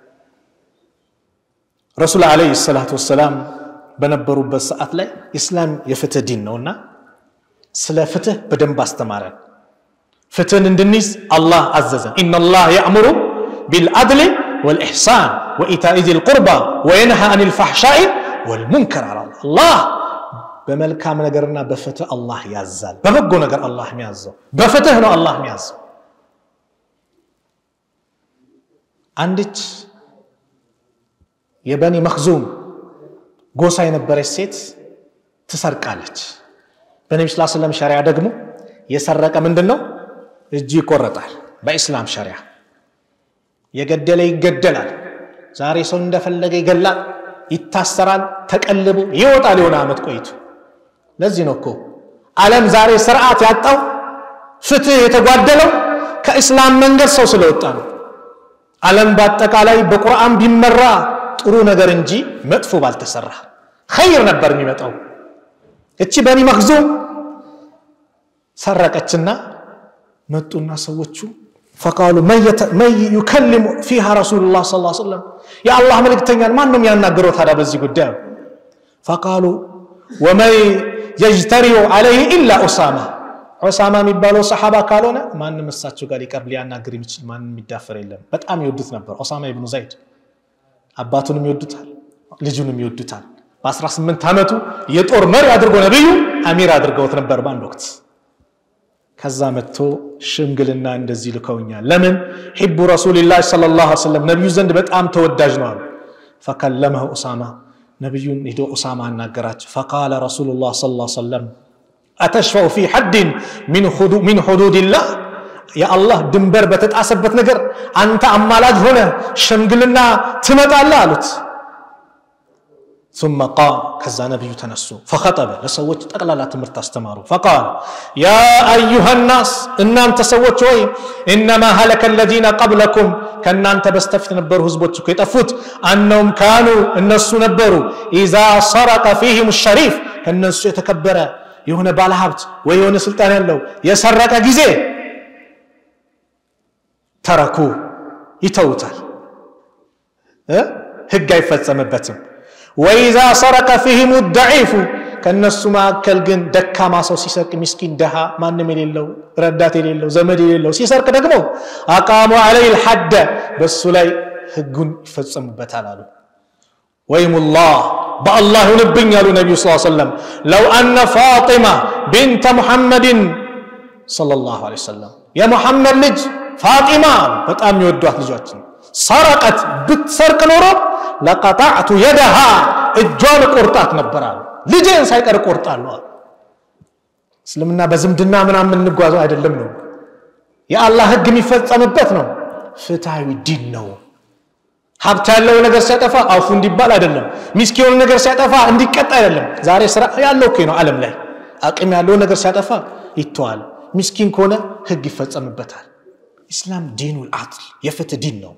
ረሱል አለይሂ ሰላቱ ሰላም በነበሩበት ሰዓት ላይ ኢስላም የፍትህ ዲን ነውና ስለ ፍትህ በደንብ አስተማረን ፍትህን እንድንይዝ አላህ አዘዘን ኢነላህ ያእምሩ ቢልዓድል ወልኢህሳን ወኢታኢ ዚል ቁርባ ወየንሃ አኒል ፈሕሻኢ ወልሙንከር አላህ በመልካም ነገርና በፍትህ አላህ ያዛል በበጎ ነገር አላህ የሚያዘው በፍትህ ነው አላህ የሚያዘው አንዲት የበኒ መኽዙም ጎሳ የነበረች ሴት ትሰርቃለች በነብዩ ሰለላሁ ዐለይሂ ወሰለም ሸሪዓ ደግሞ የሰረቀ ምንድነው እጅ ይቆረጣል በእስላም ሸሪዓ የገደለ ይገደላል ዛሬ ሰው እንደፈለገ ይገላል ይታሰራል ተቀልቦ ይወጣል የሆነ አመት ቆይቶ ለዚህ ነው እኮ ዓለም ዛሬ ስርዓት ያጣው ፍትህ የተጓደለው ከእስላም መንገድ ሰው ስለወጣ ነው ዓለም በአጠቃላይ በቁርአን ቢመራ ጥሩ ነገር እንጂ መጥፎ ባልተሰራ ኸይር ነበር የሚመጣው እቺ በኒ መኽዙም ሰረቀችና መጡና ሰዎቹ فقالوا من يكلم فيها رسول الله صلى الله عليه وسلم يا الله ملكتኛን ማንንም ያናገረው ታዲያ በዚህ ጉዳይ فقالوا ومن يجترئ عليه الا اسامه اسامه የሚባለው ሰሃባ ካልሆነ ማንንም እሳቸው ጋር ሊቀርብ ሊያናገር የሚችል ማንንም የሚዳፈር የለም በጣም ይወዱት ነበር ኡሳማ ኢብኑ ዘይድ አባቱንም ይወዱታል ልጁንም ይወዱታል በ18 አመቱ የጦር መሪ አድርጎ ነብዩ አሚር አድርገውት ነበር ባንድ ወቅት ከዛ መጥቶ ሽምግልና እንደዚህ ልከውኛል ለምን ሂቡ ረሱልላህ ሰለላሁ ዐለይሂ ወሰለም ነብዩ ዘንድ በጣም ተወዳጅ ነው አሉ فكلمه اسامه ነብዩን ሄዶ ኡሳማ አናገራቸው فقال رسول الله صلى الله عليه وسلم اتشفع في حد من حدود من حدود الله يا الله ድንበር በተጣሰበት ነገር አንተ አማላጅ ሆነ ሽምግልና ትመጣለህ አሉት ثم قام كذا نبي تنسو فخطب لسوت تقلالا تمرت استماروا فقال يا ايها الناس ان انت سوت وي انما هلك الذين قبلكم كان انت بستفت نبروا حزبوچ كو يطفوت انهم كانوا الناس نبروا اذا سرق فيهم الشريف الناس يتكبر يهونه بالحبت ወይ የሆነ ስልጣን ያለው የሰረቀ ጊዜ ተረኩ ይተውታል እ ህግ አይፈጸምበትም واذا سرق فيهم الضعيف ከነሱ ማከል ግን ደካማ ሰው ሲሰርቅ ምስኪን ደሃ ማንንም የሌለው ረዳት የሌለው ዘመድ የሌለው ሲሰርቅ ደግሞ اقاموا عليه الحد በሱ ላይ ህጉን ይፈጸምበታል አሉ ويم الله بالله ينبኝ ያሉ ነብዩ ሰለላሁ ዐለይሂ ወሰለም لو ان فاطمه بنت محمد صلى الله عليه وسلم يا محمد ልጅ ፋጢማ በጣም ይወዷት ልጃችን سرقت بتسرق ኖሮ لقطعت يدها እጇን ቆርጣት ነበር ልጄን ሳይቀር ቆርጣለሁ እስልምና በዝምድና ምናምን እንጓዘው አይደለም ነው የአላህ ህግ የሚፈጸምበት ነው ፍትሃዊ ዲን ነው ሀብት ያለው ነገር ሲያጠፋ አፉ እንዲባል አይደለም ምስኪን ነገር ሲያጠፋ እንዲቀጣ አይደለም ዛሬ ስራ ያለው እኮ ነው ዓለም ላይ አቅም ያለው ነገር ሲያጠፋ ይተዋል ምስኪን ከሆነ ህግ ይፈጸምበታል እስላም ዲኑል አድል የፍትህ ዲን ነው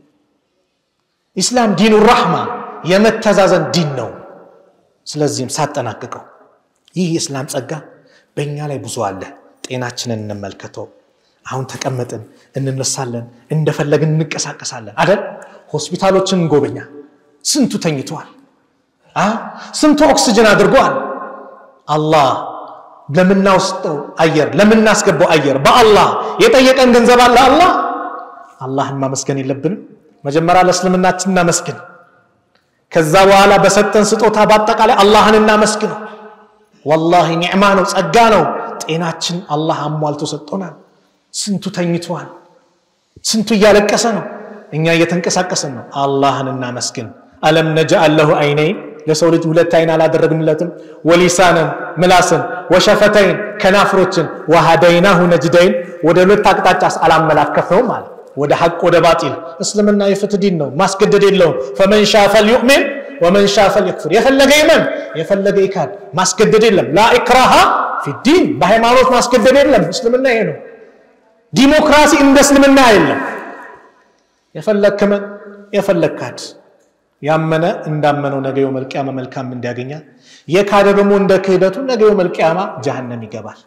እስላም ዲኑር ረህማ የመተዛዘን ዲን ነው ስለዚህም ሳጠናቀቀው ይህ እስላም ጸጋ በእኛ ላይ ብዙ አለ ጤናችንን እንመልከተው አሁን ተቀመጥን እንነሳለን እንደፈለግን እንቀሳቀሳለን አይደል ሆስፒታሎችን እንጎበኛ ስንቱ ተኝቷል አ ስንቱ ኦክሲጅን አድርጓል አላህ ለምናውስተው አየር ለምናስገባው አየር በአላህ የጠየቀን ገንዘብ አለ አላህ አላህን ማመስገን የለብንም መጀመሪያ ለእስልምናችን እናመስግን ከዛ በኋላ በሰጠን ስጦታ በአጠቃላይ አላህን እናመስግነው والله ኒዕማ ነው ጸጋ ነው ጤናችን አላህ አሟልቶ ሰጥቶናል ስንቱ ተኝቷል ስንቱ ያለቀሰ ነው እኛ እየተንቀሳቀሰን ነው አላህን እናመስግን አለም ነجعل له عينين ለሰው ልጅ ሁለት አይን አላደረግንለትም ወሊሳንን ምላስን ወሸፈተይን ከናፍሮችን وهديناه نجدين ወደ ሁለት አቅጣጫስ አላመላከፈው ማለት ወደ ሐቅ ወደ ባጢል እስልምና የፍትህ ዲን ነው ማስገደድ የለውም فمن شاء فليؤمن ومن شاء فليكفر የፈለገ ይመን የፈለገ ይካድ ማስገደድ የለም لا اكراه في الدين በሃይማኖት ማስገደድ የለም እስልምና ይሄ ነው ዲሞክራሲ እንደ እስልምና አይደለም የፈለከመን የፈለካት ያመነ እንዳመነው ነገ የውመል ቂያማ መልካም እንዲያገኛ የካደ ደግሞ እንደ ክህደቱ ነገ የውመል ቂያማ ጀሃነም ይገባል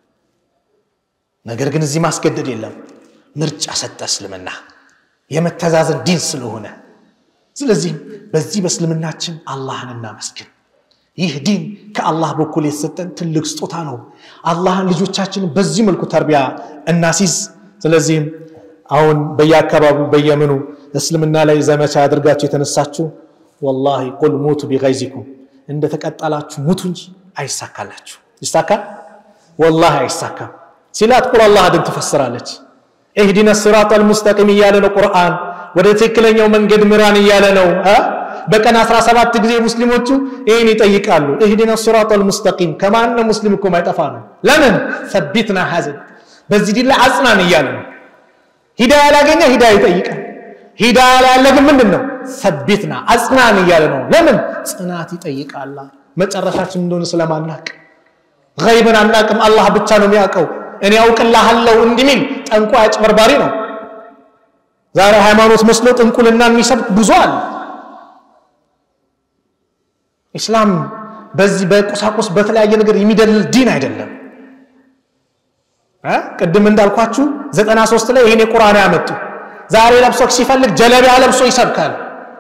ነገር ግን እዚህ ማስገደድ የለም ምርጫ ሰጠ እስልምና የመተዛዘን ዲን ስለሆነ ስለዚህ በዚህ በእስልምናችን አላህን እናመስግን ይህ ዲን ከአላህ በኩል የተሰጠን ትልቅ ስጦታ ነው አላህን ልጆቻችን በዚህ መልኩ ተርቢያ እናሲዝ ስለዚህ አሁን በየአካባቢው በየመኑ እስልምና ላይ ዘመቻ አድርጋችሁ የተነሳችሁ والله قل موتوا بغيظكم እንደ ተቀጣላችሁ ሙቱ እንጂ አይሳካላችሁ ይሳካል والله አይሳካ ሲላት ቁል አላህ አድን ተፈስራለች اهدنا الصراط المستقيم ያለ ነው ቁርአን ወደ ትክክለኛው መንገድ ምራን ያለ ነው በቀን አስራ ሰባት ጊዜ ሙስሊሞቹ ይሄን ይጠይቃሉ اهدنا الصراط المستقيم ከማን ነው ሙስሊም እኮ ማይጠፋ ነው ለምን ثبتنا هذا በዚህ ዲን ላይ አጽናን ይያለ ነው ሂዳያ ያላገኘ ሂዳያ ይጠይቃል ሂዳያ ያለ ግን ምንድነው ثبتنا አጽናን ይያለ ነው ለምን ጽናት ይጠይቃል መጨረሻችን እንደሆነ ስለማናቅ غيبን አናቅም አላህ ብቻ ነው የሚያውቀው እኔ አውቅልሃለሁ እንዲሚል ጠንቋ አጭበርባሪ ነው ዛሬ ሃይማኖት መስሎ ጥንቁልና የሚሰብክ ብዙ አለ እስላም በዚህ በቁሳቁስ በተለያየ ነገር የሚደልል ዲን አይደለም አ ቅድም እንዳልኳችሁ ዘጠና ሶስት ላይ ይሄን ቁርአን ያመጡ ዛሬ ለብሶ ሲፈልግ ጀለቢያ ለብሶ ይሰብካል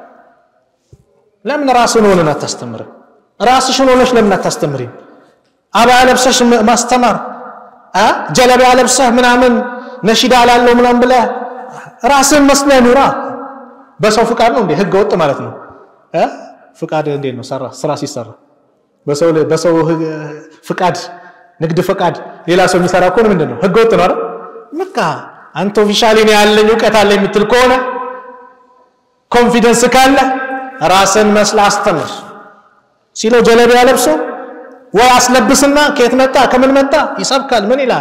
ለምን ራስን ሆነና ታስተምር ራስሽን ሆነሽ ለምን አታስተምሪ አባ ለብሰሽ ማስተማር አ ጀለቢያ ለብሰህ ምናምን ነሽዳ አላለው ምናምን ብለ ራስን መስለህ ኑራ በሰው ፍቃድ ነው እንዴ ህገ ወጥ ማለት ነው አ ፍቃድ እንዴ ነው ሰራ ስራ ሲሰራ በሰው በሰው ፍቃድ ንግድ ፍቃድ ሌላ ሰው የሚሰራ እኮ ነው ምንድነው ህገ ወጥ ነው አይደል መካ አንተ ኦፊሻሊ ነው ያለኝ ዕውቀት አለ የምትል ከሆነ ኮንፊደንስ ካለ ራስን መስላ አስተምር ሲሎ ጀለቢያ ለብሶ ወይ አስለብስና ከየት መጣ ከምን መጣ ይሰብካል ምን ይላል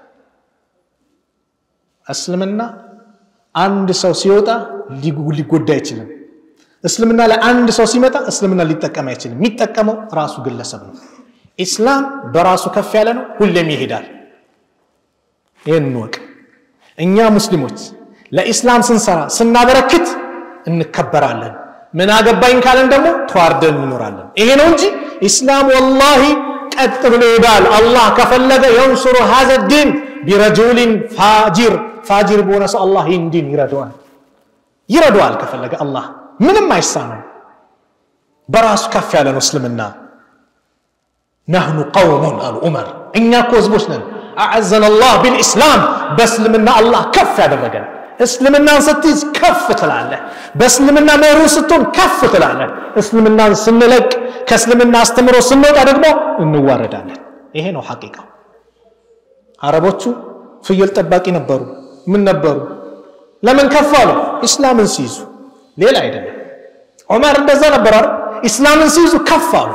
እስልምና አንድ ሰው ሲወጣ ሊጎዳ አይችልም እስልምና ለአንድ ሰው ሲመጣ እስልምና ሊጠቀም አይችልም የሚጠቀመው ራሱ ግለሰብ ነው ኢስላም በራሱ ከፍ ያለ ነው ሁሌም ይሄዳል ይሄን ወቅ እኛ ሙስሊሞች ለኢስላም ስንሰራ ስናበረክት እንከበራለን ምን አገባኝ ካለን ደግሞ ተዋርደን እንኖራለን ይሄ ነው እንጂ ኢስላም والله ቀጥ ብሎ ይባል አላህ ከፈለገ ينصر هذا الدين برجل فاجر فاجر بونس الله ይንዲን ይረዳዋል ይረዳዋል ከፈለገ አላህ ምንም አይሳነው በራሱ ከፍ ያለ ነው እስልምና نحن قوم الامر እኛ ኮዝቦች ነን اعزنا الله بالاسلام በእስልምና አላህ ከፍ ያደረገን እስልምናን ስትይዝ ከፍ ትላለህ በእስልምና መሩ ስትሆን ከፍ ትላለህ እስልምናን ስንለቅ ከእስልምና አስተምሮ ስንወጣ ደግሞ እንዋረዳለን ይሄ ነው ሐቂቃው አረቦቹ ፍየል ጠባቂ ነበሩ ምን ነበሩ ለምን ከፋሉ እስላምን ሲይዙ ሌላ አይደለም ዑመር እንደዛ ነበር አይደል እስላምን ሲይዙ ከፋሉ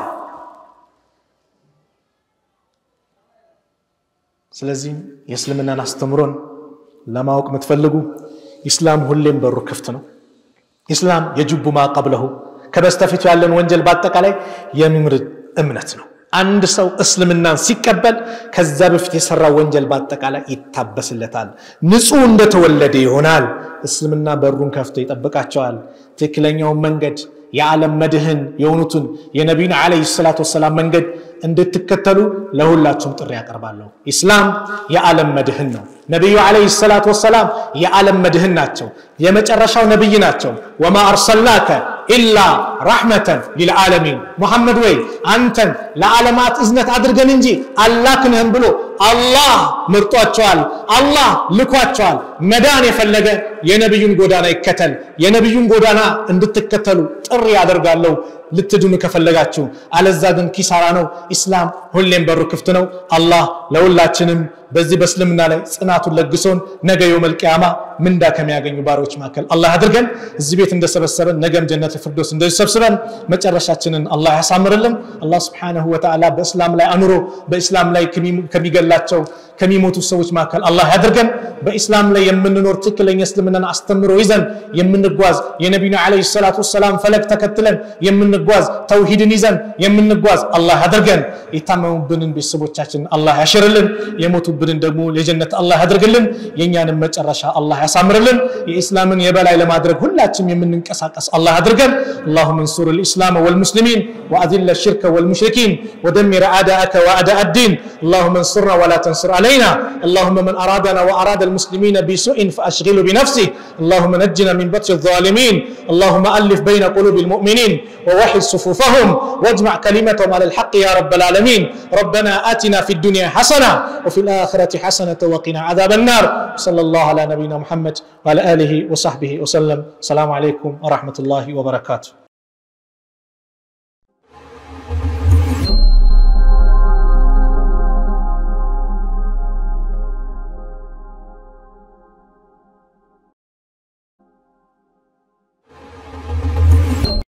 ስለዚህ የእስልምናን አስተምሮን ለማወቅ ምትፈልጉ ኢስላም ሁሌም በሩ ክፍት ነው ኢስላም የጅቡ ማቀብለሁ ከበስተፊቱ ያለን ወንጀል በአጠቃላይ የሚምር እምነት ነው አንድ ሰው እስልምናን ሲቀበል ከዛ በፊት የሰራው ወንጀል በአጠቃላይ ይታበስለታል ንጹህ እንደተወለደ ይሆናል እስልምና በሩን ከፍቶ ይጠብቃቸዋል ትክክለኛው መንገድ የዓለም መድህን የሆኑትን የነብዩን አለይሂ ሰላቱ ወሰለም መንገድ እንድትከተሉ ለሁላችሁም ጥሪ ያቀርባለሁ ኢስላም የዓለም መድህን ነው ነብዩ አለይሂ ሰላቱ ወሰለም የዓለም መድህን ናቸው የመጨረሻው ነብይ ናቸው ወማ አርሰልናከ ኢላ ረህመተን ሊልዓለሚን ሙሐመድ ወይ አንተን ለዓለማት እዝነት አድርገን እንጂ አላክነህም ብሎ አላህ መርጧቸዋል አላህ ልኳቸዋል መዳን የፈለገ የነብዩን ጎዳና ይከተል የነብዩን ጎዳና እንድትከተሉ ጥሪ ያደርጋለሁ ልትድኑ ከፈለጋችሁ አለዛ ግን ኪሳራ ነው ኢስላም ሁሌም በሩ ክፍት ነው አላህ ለሁላችንም በዚህ በእስልምና ላይ ጽናቱን ለግሶን ነገ የውመል ቂያማ ምንዳ ከሚያገኙ ባሮች ማከል አላህ አድርገን እዚህ ቤት እንደሰበሰበን ነገም ጀነት ፍርዶስ እንደሰብስበን መጨረሻችንን አላህ ያሳምርልን አላህ Subhanahu Wa Ta'ala በእስላም ላይ አኑሮ በእስላም ላይ ከሚገላቸው ከሚሞቱ ሰዎች ማከል አላህ ያድርገን በእስላም ላይ የምንኖር ትክክለኛ እስልምናን አስተምሮ ይዘን የምንጓዝ የነብዩ አለይሂ ሰላቱ ወሰለም ፈለግ ተከትለን የምንጓዝ ተውሂድን ይዘን የምንጓዝ አላህ ያድርገን የታመሙብንን ቤተሰቦቻችን አላህ ያሽርልን የሞቱብንን ደግሞ ለጀነት አላህ ያድርግልን የኛንም መጨረሻ አላህ ያሳምርልን የእስላምን የበላይ ለማድረግ ሁላችንም የምንንቀሳቀስ አላህ ያድርገን اللهم انصر الاسلام والمسلمين واذل الشرك والمشركين ودمر اعداءك واعداء الدين اللهم انصرنا ولا تنصر علينا اللهم من ارادنا واراد المسلمين بسوء فاشغله بنفسه اللهم نجنا من بطش الظالمين اللهم الف بين قلوب المؤمنين ووحد صفوفهم واجمع كلمتهم على الحق يا رب العالمين ربنا آتنا في الدنيا حسنة وفي الآخرة حسنة وقنا عذاب النار صلى الله على نبينا محمد وعلى آله وصحبه وسلم السلام عليكم ورحمة الله وبركاته